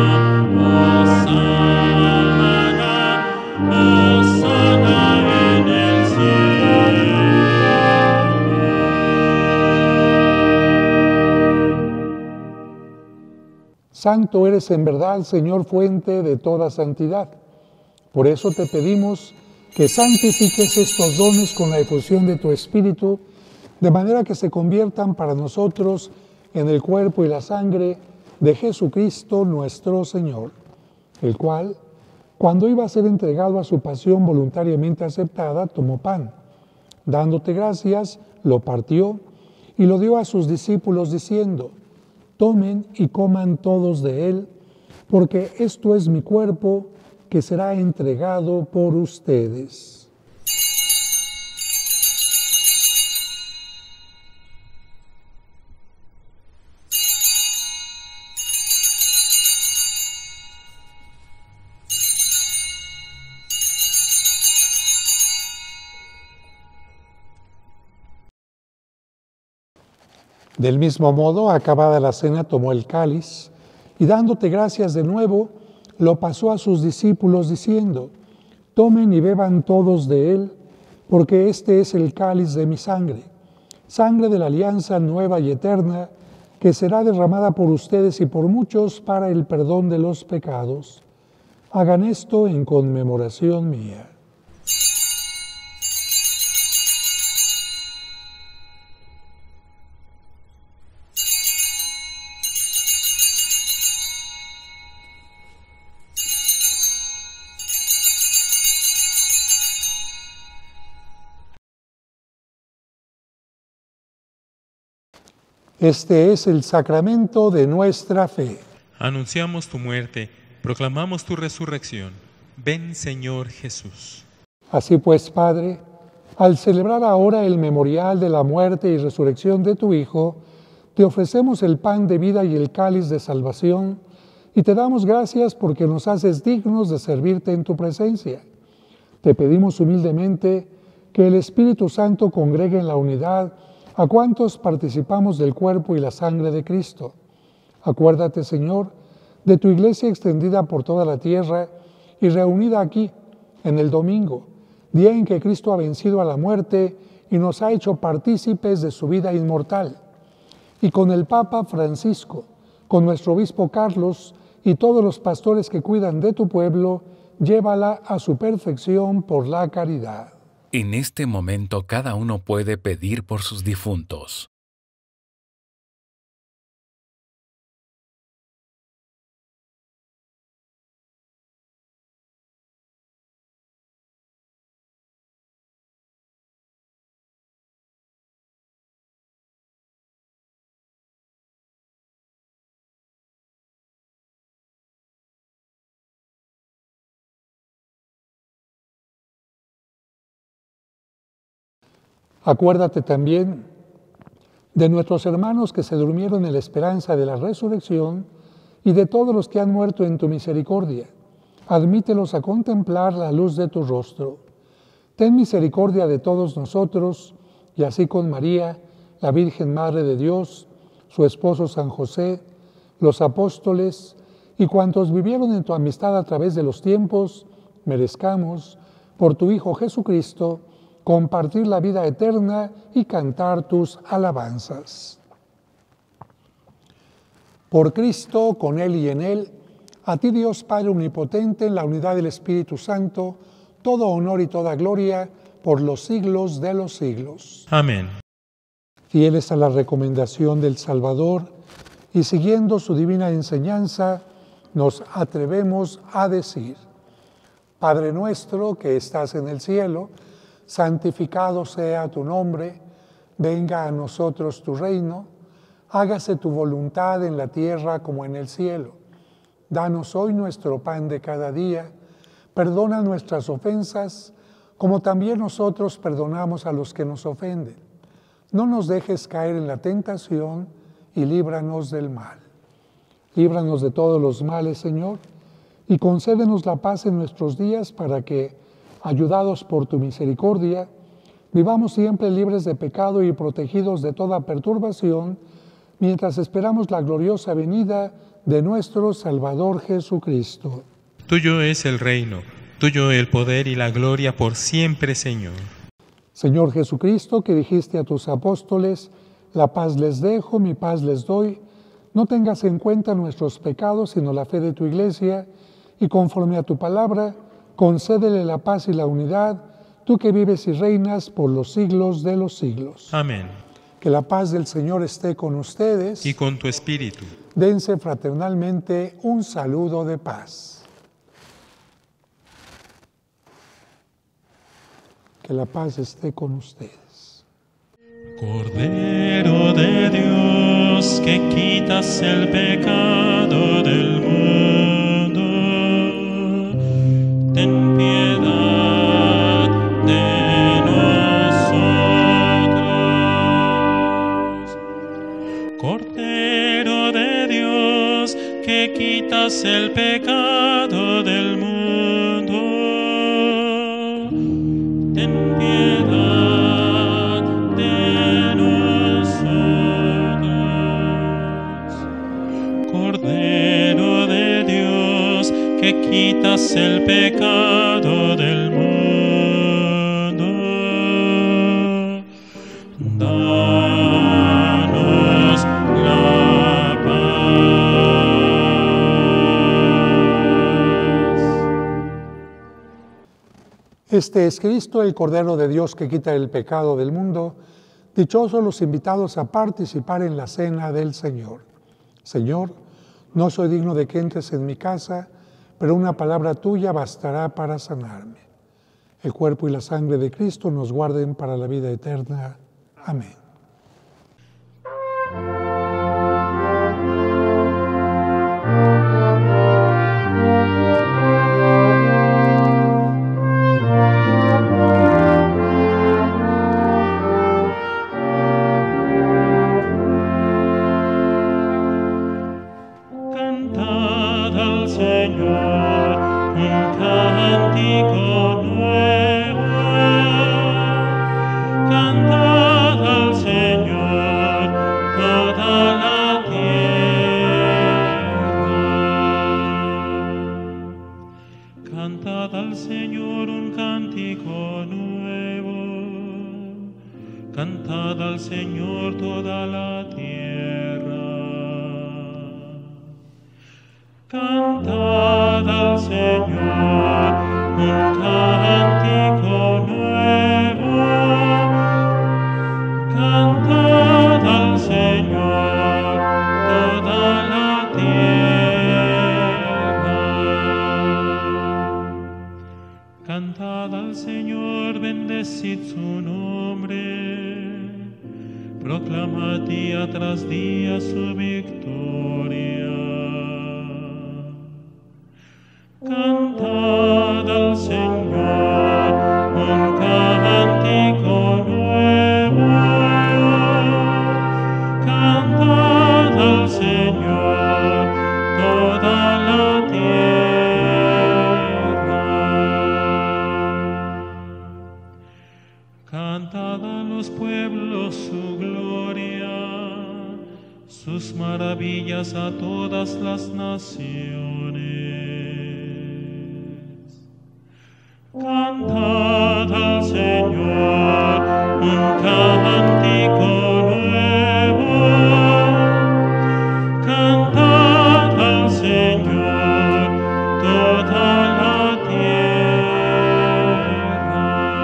Hosana, Hosana en el cielo. Santo eres en verdad, Señor, fuente de toda santidad. Por eso te pedimos que santifiques estos dones con la efusión de tu Espíritu, de manera que se conviertan para nosotros en el cuerpo y la sangre de Jesucristo nuestro Señor, el cual, cuando iba a ser entregado a su pasión voluntariamente aceptada, tomó pan. Dándote gracias, lo partió y lo dio a sus discípulos diciendo: tomen y coman todos de él, porque esto es mi cuerpo que será entregado por ustedes. Del mismo modo, acabada la cena, tomó el cáliz y, dándote gracias de nuevo, lo pasó a sus discípulos diciendo: tomen y beban todos de él, porque este es el cáliz de mi sangre, sangre de la alianza nueva y eterna, que será derramada por ustedes y por muchos para el perdón de los pecados. Hagan esto en conmemoración mía. Este es el sacramento de nuestra fe. Anunciamos tu muerte, proclamamos tu resurrección. Ven, Señor Jesús. Así pues, Padre, al celebrar ahora el memorial de la muerte y resurrección de tu Hijo, te ofrecemos el pan de vida y el cáliz de salvación, y te damos gracias porque nos haces dignos de servirte en tu presencia. Te pedimos humildemente que el Espíritu Santo congregue en la unidad a cuantos participamos del cuerpo y la sangre de Cristo. Acuérdate, Señor, de tu iglesia extendida por toda la tierra y reunida aquí, en el domingo, día en que Cristo ha vencido a la muerte y nos ha hecho partícipes de su vida inmortal. Y con el Papa Francisco, con nuestro obispo Carlos y todos los pastores que cuidan de tu pueblo, llévala a su perfección por la caridad. En este momento cada uno puede pedir por sus difuntos. Acuérdate también de nuestros hermanos que se durmieron en la esperanza de la resurrección y de todos los que han muerto en tu misericordia. Admítelos a contemplar la luz de tu rostro. Ten misericordia de todos nosotros, y así con María, la Virgen Madre de Dios, su esposo San José, los apóstoles y cuantos vivieron en tu amistad a través de los tiempos, merezcamos, por tu Hijo Jesucristo, compartir la vida eterna y cantar tus alabanzas. Por Cristo, con Él y en Él, a ti Dios Padre Omnipotente, en la unidad del Espíritu Santo, todo honor y toda gloria por los siglos de los siglos. Amén. Fieles a la recomendación del Salvador y siguiendo su divina enseñanza, nos atrevemos a decir: Padre nuestro que estás en el cielo, santificado sea tu nombre, venga a nosotros tu reino, hágase tu voluntad en la tierra como en el cielo. Danos hoy nuestro pan de cada día, perdona nuestras ofensas, como también nosotros perdonamos a los que nos ofenden. No nos dejes caer en la tentación y líbranos del mal. Líbranos de todos los males, Señor, y concédenos la paz en nuestros días para que, ayudados por tu misericordia, vivamos siempre libres de pecado y protegidos de toda perturbación, mientras esperamos la gloriosa venida de nuestro Salvador Jesucristo. Tuyo es el reino, tuyo el poder y la gloria por siempre, Señor. Señor Jesucristo, que dijiste a tus apóstoles: la paz les dejo, mi paz les doy, no tengas en cuenta nuestros pecados, sino la fe de tu Iglesia, y conforme a tu palabra, concédele la paz y la unidad, tú que vives y reinas por los siglos de los siglos. Amén. Que la paz del Señor esté con ustedes. Y con tu espíritu. Dense fraternalmente un saludo de paz. Que la paz esté con ustedes. Cordero de Dios, que quitas el pecado del mundo, ten piedad de nosotros. Cordero de Dios, que quitas el pecado del mundo, ten piedad de nosotros. Cordero de Dios, que quitas el pecado del mundo, danos la paz. Este es Cristo, el Cordero de Dios que quita el pecado del mundo. Dichosos los invitados a participar en la cena del Señor. Señor, no soy digno de que entres en mi casa, pero una palabra tuya bastará para sanarme. El cuerpo y la sangre de Cristo nos guarden para la vida eterna. Amén. Cantad al Señor un cántico nuevo. Cantad al Señor toda la tierra. Cantad al Señor un cántico nuevo. Cantad al Señor toda la tierra. Cantad al Señor un cántico nuevo. Cantad al Señor toda la tierra. Cantad al Señor, bendecid su nombre. Proclamad día tras día su victoria. Cantad al Señor un cántico nuevo. Cantad al Señor toda la tierra. Cantad a los pueblos su gloria, sus maravillas a todas las naciones. Cantad al Señor un cántico nuevo. Cantad al Señor toda la tierra.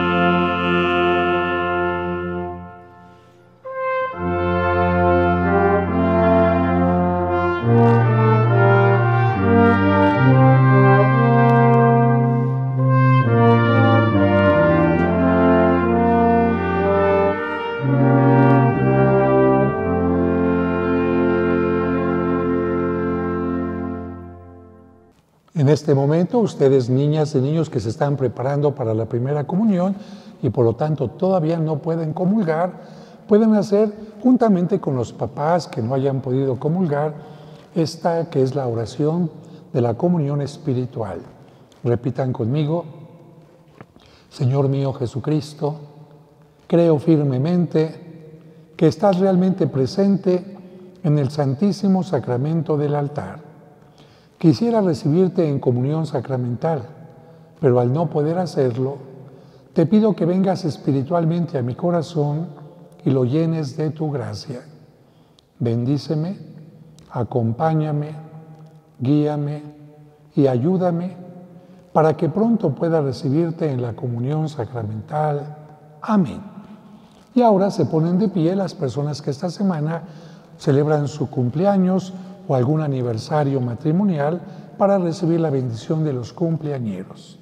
En este momento, ustedes, niñas y niños que se están preparando para la primera comunión y por lo tanto todavía no pueden comulgar, pueden hacer juntamente con los papás que no hayan podido comulgar esta que es la oración de la comunión espiritual. Repitan conmigo: Señor mío Jesucristo, creo firmemente que estás realmente presente en el Santísimo Sacramento del altar. Quisiera recibirte en comunión sacramental, pero al no poder hacerlo, te pido que vengas espiritualmente a mi corazón y lo llenes de tu gracia. Bendíceme, acompáñame, guíame y ayúdame para que pronto pueda recibirte en la comunión sacramental. Amén. Y ahora se ponen de pie las personas que esta semana celebran su cumpleaños o algún aniversario matrimonial para recibir la bendición de los cumpleañeros.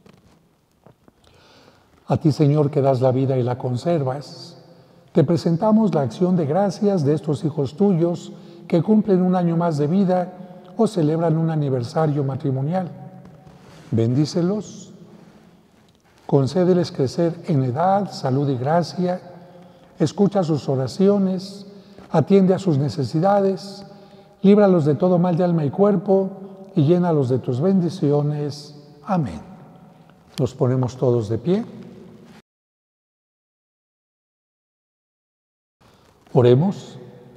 A ti, Señor, que das la vida y la conservas, te presentamos la acción de gracias de estos hijos tuyos que cumplen un año más de vida o celebran un aniversario matrimonial. Bendícelos, concédeles crecer en edad, salud y gracia, escucha sus oraciones, atiende a sus necesidades, líbralos de todo mal de alma y cuerpo y llénalos de tus bendiciones. Amén. Nos ponemos todos de pie. Oremos.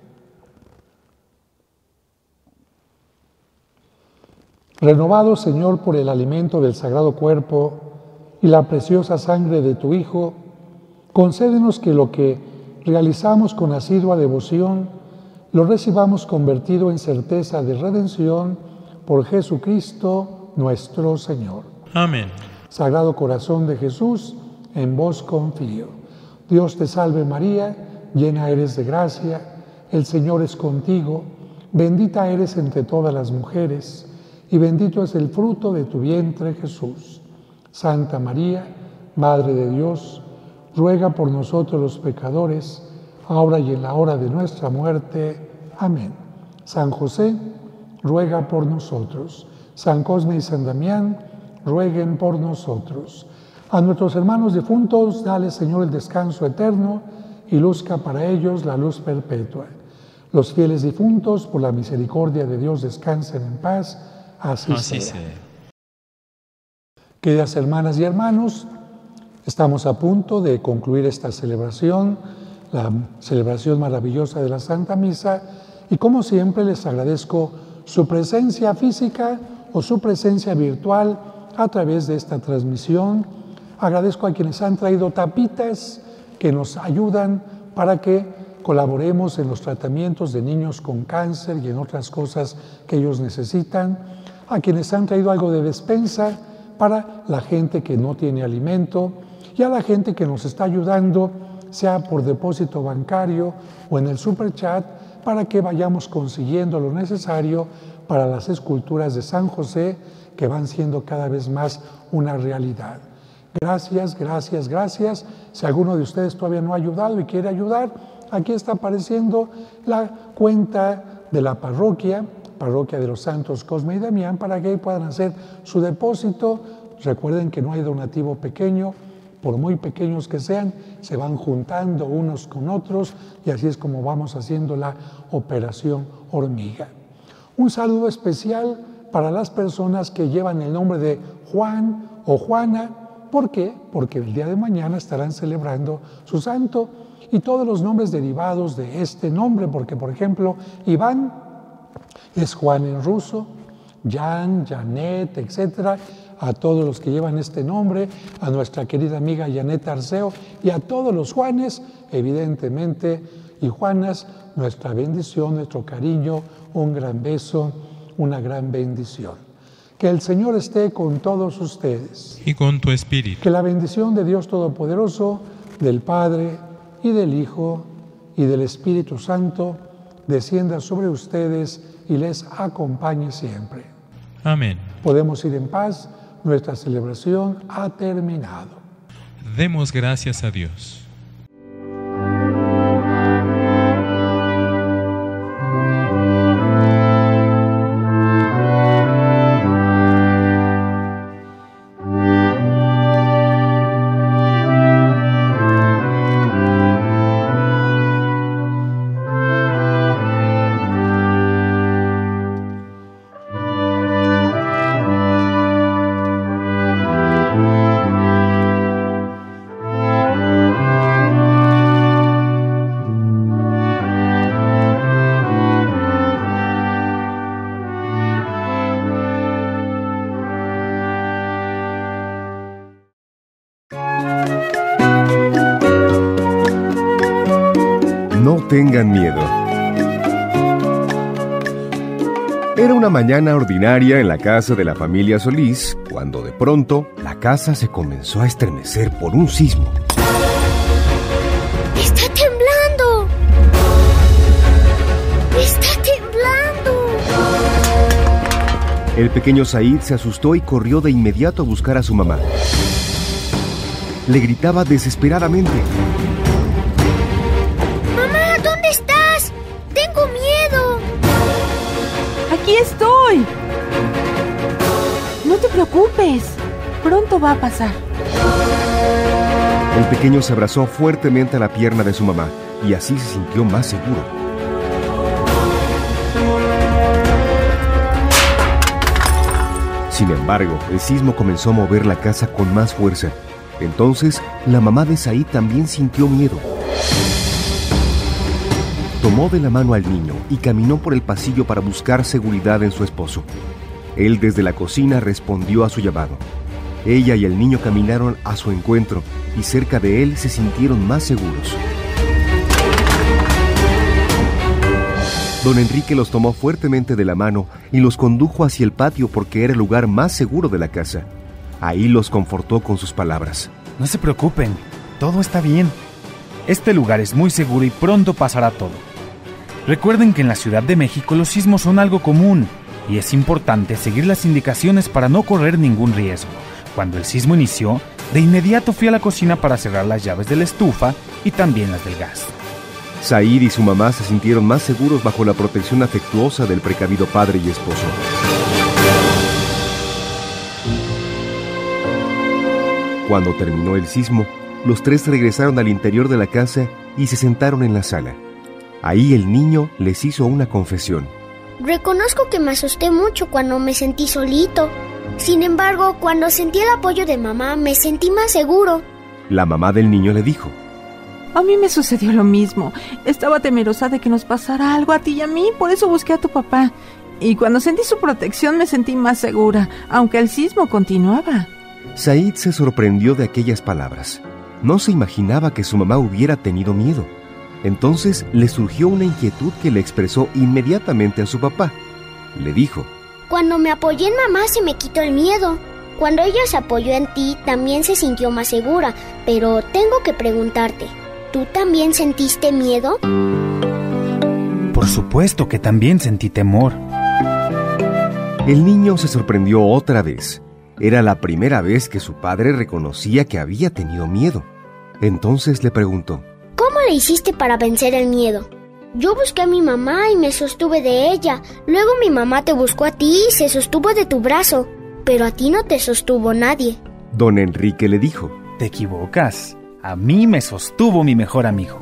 Renovado, Señor, por el alimento del sagrado cuerpo y la preciosa sangre de tu Hijo, concédenos que lo que realizamos con asidua devoción lo recibamos convertido en certeza de redención por Jesucristo nuestro Señor. Amén. Sagrado Corazón de Jesús, en vos confío. Dios te salve María, llena eres de gracia, el Señor es contigo, bendita eres entre todas las mujeres, y bendito es el fruto de tu vientre Jesús. Santa María, Madre de Dios, ruega por nosotros los pecadores, ahora y en la hora de nuestra muerte. Amén. San José, ruega por nosotros. San Cosme y San Damián, rueguen por nosotros. A nuestros hermanos difuntos, dale, Señor, el descanso eterno y luzca para ellos la luz perpetua. Los fieles difuntos, por la misericordia de Dios, descansen en paz. Así sea. Queridas hermanas y hermanos, estamos a punto de concluir esta celebración, la celebración maravillosa de la Santa Misa, y como siempre les agradezco su presencia física o su presencia virtual a través de esta transmisión. Agradezco a quienes han traído tapitas que nos ayudan para que colaboremos en los tratamientos de niños con cáncer y en otras cosas que ellos necesitan, a quienes han traído algo de despensa para la gente que no tiene alimento y a la gente que nos está ayudando, sea por depósito bancario o en el superchat, para que vayamos consiguiendo lo necesario para las esculturas de San José que van siendo cada vez más una realidad. Gracias, gracias, gracias. Si alguno de ustedes todavía no ha ayudado y quiere ayudar, aquí está apareciendo la cuenta de la parroquia de los Santos Cosme y Damián, para que ahí puedan hacer su depósito. Recuerden que no hay donativo pequeño, por muy pequeños que sean, se van juntando unos con otros y así es como vamos haciendo la operación hormiga. Un saludo especial para las personas que llevan el nombre de Juan o Juana. ¿Por qué? Porque el día de mañana estarán celebrando su santo y todos los nombres derivados de este nombre, porque por ejemplo, Iván es Juan en ruso, Jan, Janet, etc. A todos los que llevan este nombre, a nuestra querida amiga Janet Arceo y a todos los Juanes, evidentemente, y Juanas, nuestra bendición, nuestro cariño, un gran beso, una gran bendición. Que el Señor esté con todos ustedes. Y con tu espíritu. Que la bendición de Dios Todopoderoso, del Padre y del Hijo y del Espíritu Santo, descienda sobre ustedes y les acompañe siempre. Amén. Podemos ir en paz, nuestra celebración ha terminado. Demos gracias a Dios. No tengan miedo. Era una mañana ordinaria en la casa de la familia Solís, cuando de pronto la casa se comenzó a estremecer por un sismo. ¡Está temblando! ¡Está temblando! El pequeño Said se asustó y corrió de inmediato a buscar a su mamá. Le gritaba desesperadamente: ¡Mamá, ¿dónde estás? ¡Tengo miedo! ¡Aquí estoy! No te preocupes, pronto va a pasar. El pequeño se abrazó fuertemente a la pierna de su mamá y así se sintió más seguro. Sin embargo, el sismo comenzó a mover la casa con más fuerza. Entonces, la mamá de Said también sintió miedo. Tomó de la mano al niño y caminó por el pasillo para buscar seguridad en su esposo. Él desde la cocina respondió a su llamado. Ella y el niño caminaron a su encuentro y cerca de él se sintieron más seguros. Don Enrique los tomó fuertemente de la mano y los condujo hacia el patio porque era el lugar más seguro de la casa. Ahí los confortó con sus palabras. No se preocupen, todo está bien. Este lugar es muy seguro y pronto pasará todo. Recuerden que en la Ciudad de México los sismos son algo común y es importante seguir las indicaciones para no correr ningún riesgo. Cuando el sismo inició, de inmediato fui a la cocina para cerrar las llaves de la estufa y también las del gas. Said y su mamá se sintieron más seguros bajo la protección afectuosa del precavido padre y esposo. Cuando terminó el sismo, los tres regresaron al interior de la casa y se sentaron en la sala. Ahí el niño les hizo una confesión. Reconozco que me asusté mucho cuando me sentí solito. Sin embargo, cuando sentí el apoyo de mamá, me sentí más seguro. La mamá del niño le dijo: A mí me sucedió lo mismo. Estaba temerosa de que nos pasara algo a ti y a mí, por eso busqué a tu papá. Y cuando sentí su protección me sentí más segura, aunque el sismo continuaba. Said se sorprendió de aquellas palabras. No se imaginaba que su mamá hubiera tenido miedo. Entonces le surgió una inquietud que le expresó inmediatamente a su papá. Le dijo: Cuando me apoyé en mamá se me quitó el miedo. Cuando ella se apoyó en ti también se sintió más segura, pero tengo que preguntarte, ¿tú también sentiste miedo? Por supuesto que también sentí temor. El niño se sorprendió otra vez. Era la primera vez que su padre reconocía que había tenido miedo. Entonces le preguntó: ¿Cómo le hiciste para vencer el miedo? Yo busqué a mi mamá y me sostuve de ella. Luego mi mamá te buscó a ti y se sostuvo de tu brazo. Pero a ti no te sostuvo nadie. Don Enrique le dijo: Te equivocas. A mí me sostuvo mi mejor amigo.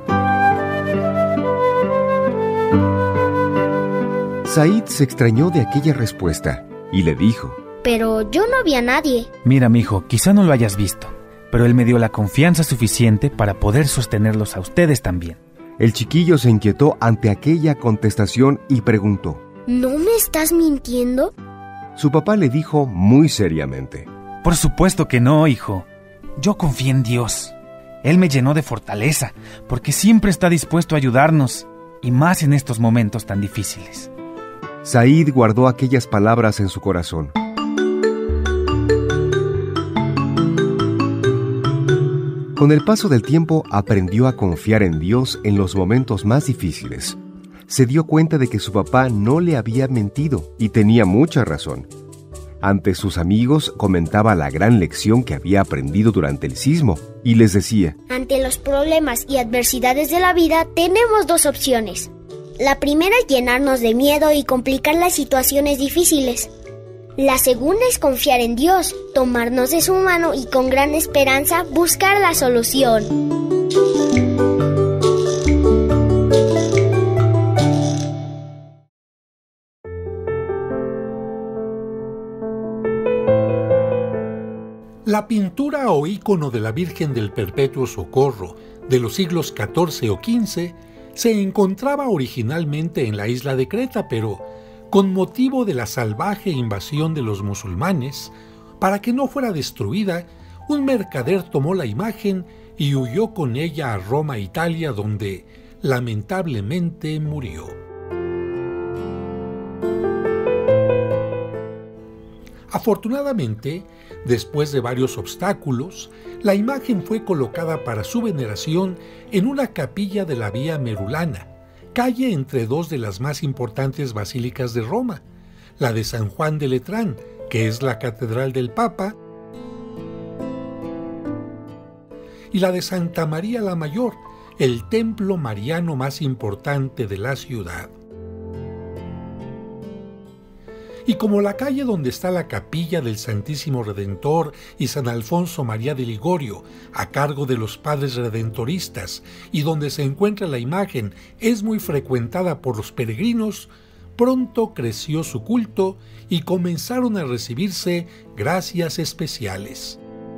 Said se extrañó de aquella respuesta y le dijo: Pero yo no vi a nadie. Mira, mijo, quizá no lo hayas visto, pero él me dio la confianza suficiente para poder sostenerlos a ustedes también. El chiquillo se inquietó ante aquella contestación y preguntó: ¿No me estás mintiendo? Su papá le dijo muy seriamente: Por supuesto que no, hijo. Yo confié en Dios. Él me llenó de fortaleza, porque siempre está dispuesto a ayudarnos, y más en estos momentos tan difíciles. Said guardó aquellas palabras en su corazón. Con el paso del tiempo aprendió a confiar en Dios en los momentos más difíciles. Se dio cuenta de que su papá no le había mentido y tenía mucha razón. Ante sus amigos comentaba la gran lección que había aprendido durante el sismo y les decía: Ante los problemas y adversidades de la vida tenemos dos opciones. La primera es llenarnos de miedo y complicar las situaciones difíciles. La segunda es confiar en Dios, tomarnos de su mano y con gran esperanza buscar la solución. La pintura o ícono de la Virgen del Perpetuo Socorro de los siglos XIV o XV se encontraba originalmente en la isla de Creta, pero con motivo de la salvaje invasión de los musulmanes, para que no fuera destruida, un mercader tomó la imagen y huyó con ella a Roma, Italia, donde lamentablemente murió. Afortunadamente, después de varios obstáculos, la imagen fue colocada para su veneración en una capilla de la Vía Merulana, calle entre dos de las más importantes basílicas de Roma, la de San Juan de Letrán, que es la catedral del Papa, y la de Santa María la Mayor, el templo mariano más importante de la ciudad. Y como la calle donde está la capilla del Santísimo Redentor y San Alfonso María de Ligorio, a cargo de los padres redentoristas, y donde se encuentra la imagen, es muy frecuentada por los peregrinos, pronto creció su culto y comenzaron a recibirse gracias especiales.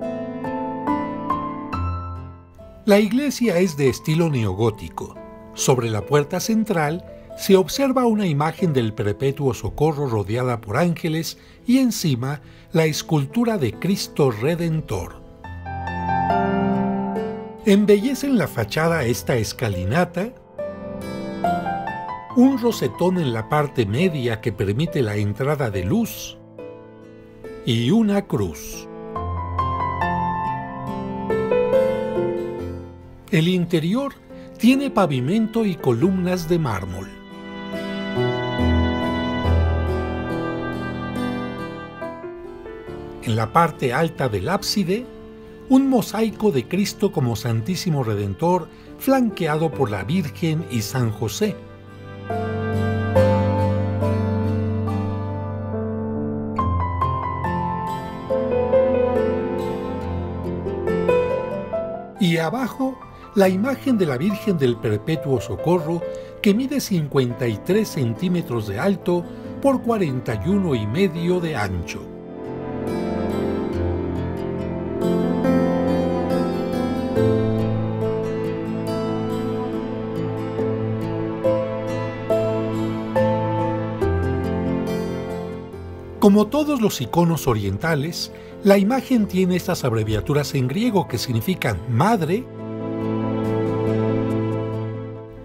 La iglesia es de estilo neogótico. Sobre la puerta central se observa una imagen del Perpetuo Socorro rodeada por ángeles y encima la escultura de Cristo Redentor. Embellecen la fachada esta escalinata, un rosetón en la parte media que permite la entrada de luz y una cruz. El interior tiene pavimento y columnas de mármol. En la parte alta del ábside, un mosaico de Cristo como Santísimo Redentor, flanqueado por la Virgen y San José. Y abajo, la imagen de la Virgen del Perpetuo Socorro, que mide 53 centímetros de alto por 41,5 de ancho. Como todos los iconos orientales, la imagen tiene estas abreviaturas en griego que significan madre,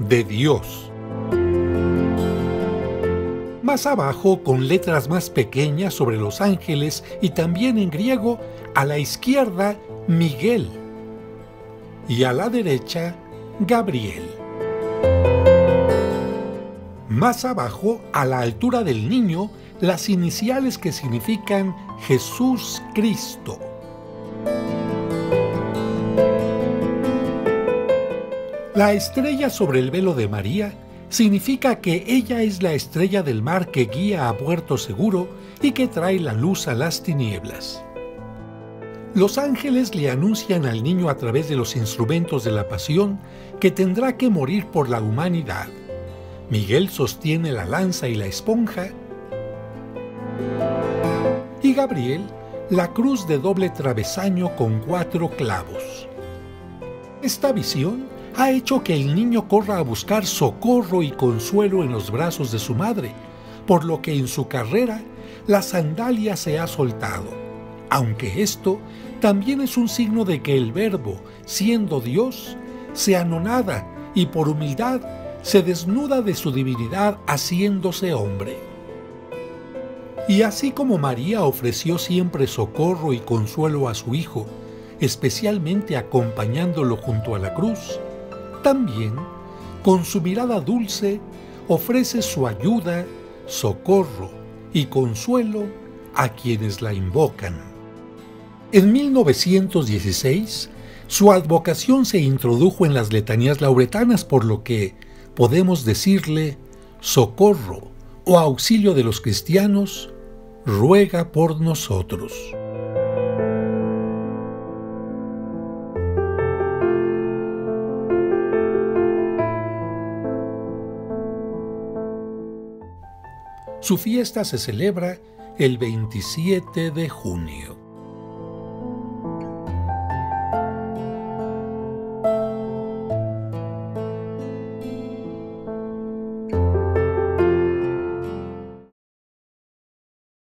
de Dios. Más abajo, con letras más pequeñas sobre los ángeles y también en griego, a la izquierda, Miguel y a la derecha, Gabriel. Más abajo, a la altura del niño, las iniciales que significan Jesús Cristo. La estrella sobre el velo de María significa que ella es la estrella del mar que guía a puerto seguro y que trae la luz a las tinieblas. Los ángeles le anuncian al niño a través de los instrumentos de la pasión que tendrá que morir por la humanidad. Miguel sostiene la lanza y la esponja, y Gabriel la cruz de doble travesaño con 4 clavos. Esta visión ha hecho que el niño corra a buscar socorro y consuelo en los brazos de su madre, por lo que en su carrera la sandalia se ha soltado, aunque esto también es un signo de que el Verbo, siendo Dios, se anonada y por humildad se desnuda de su divinidad haciéndose hombre. Y así como María ofreció siempre socorro y consuelo a su Hijo, especialmente acompañándolo junto a la cruz, también, con su mirada dulce, ofrece su ayuda, socorro y consuelo a quienes la invocan. En 1916, su advocación se introdujo en las letanías lauretanas, por lo que podemos decirle: socorro o auxilio de los cristianos, ruega por nosotros. Su fiesta se celebra el 27 de junio.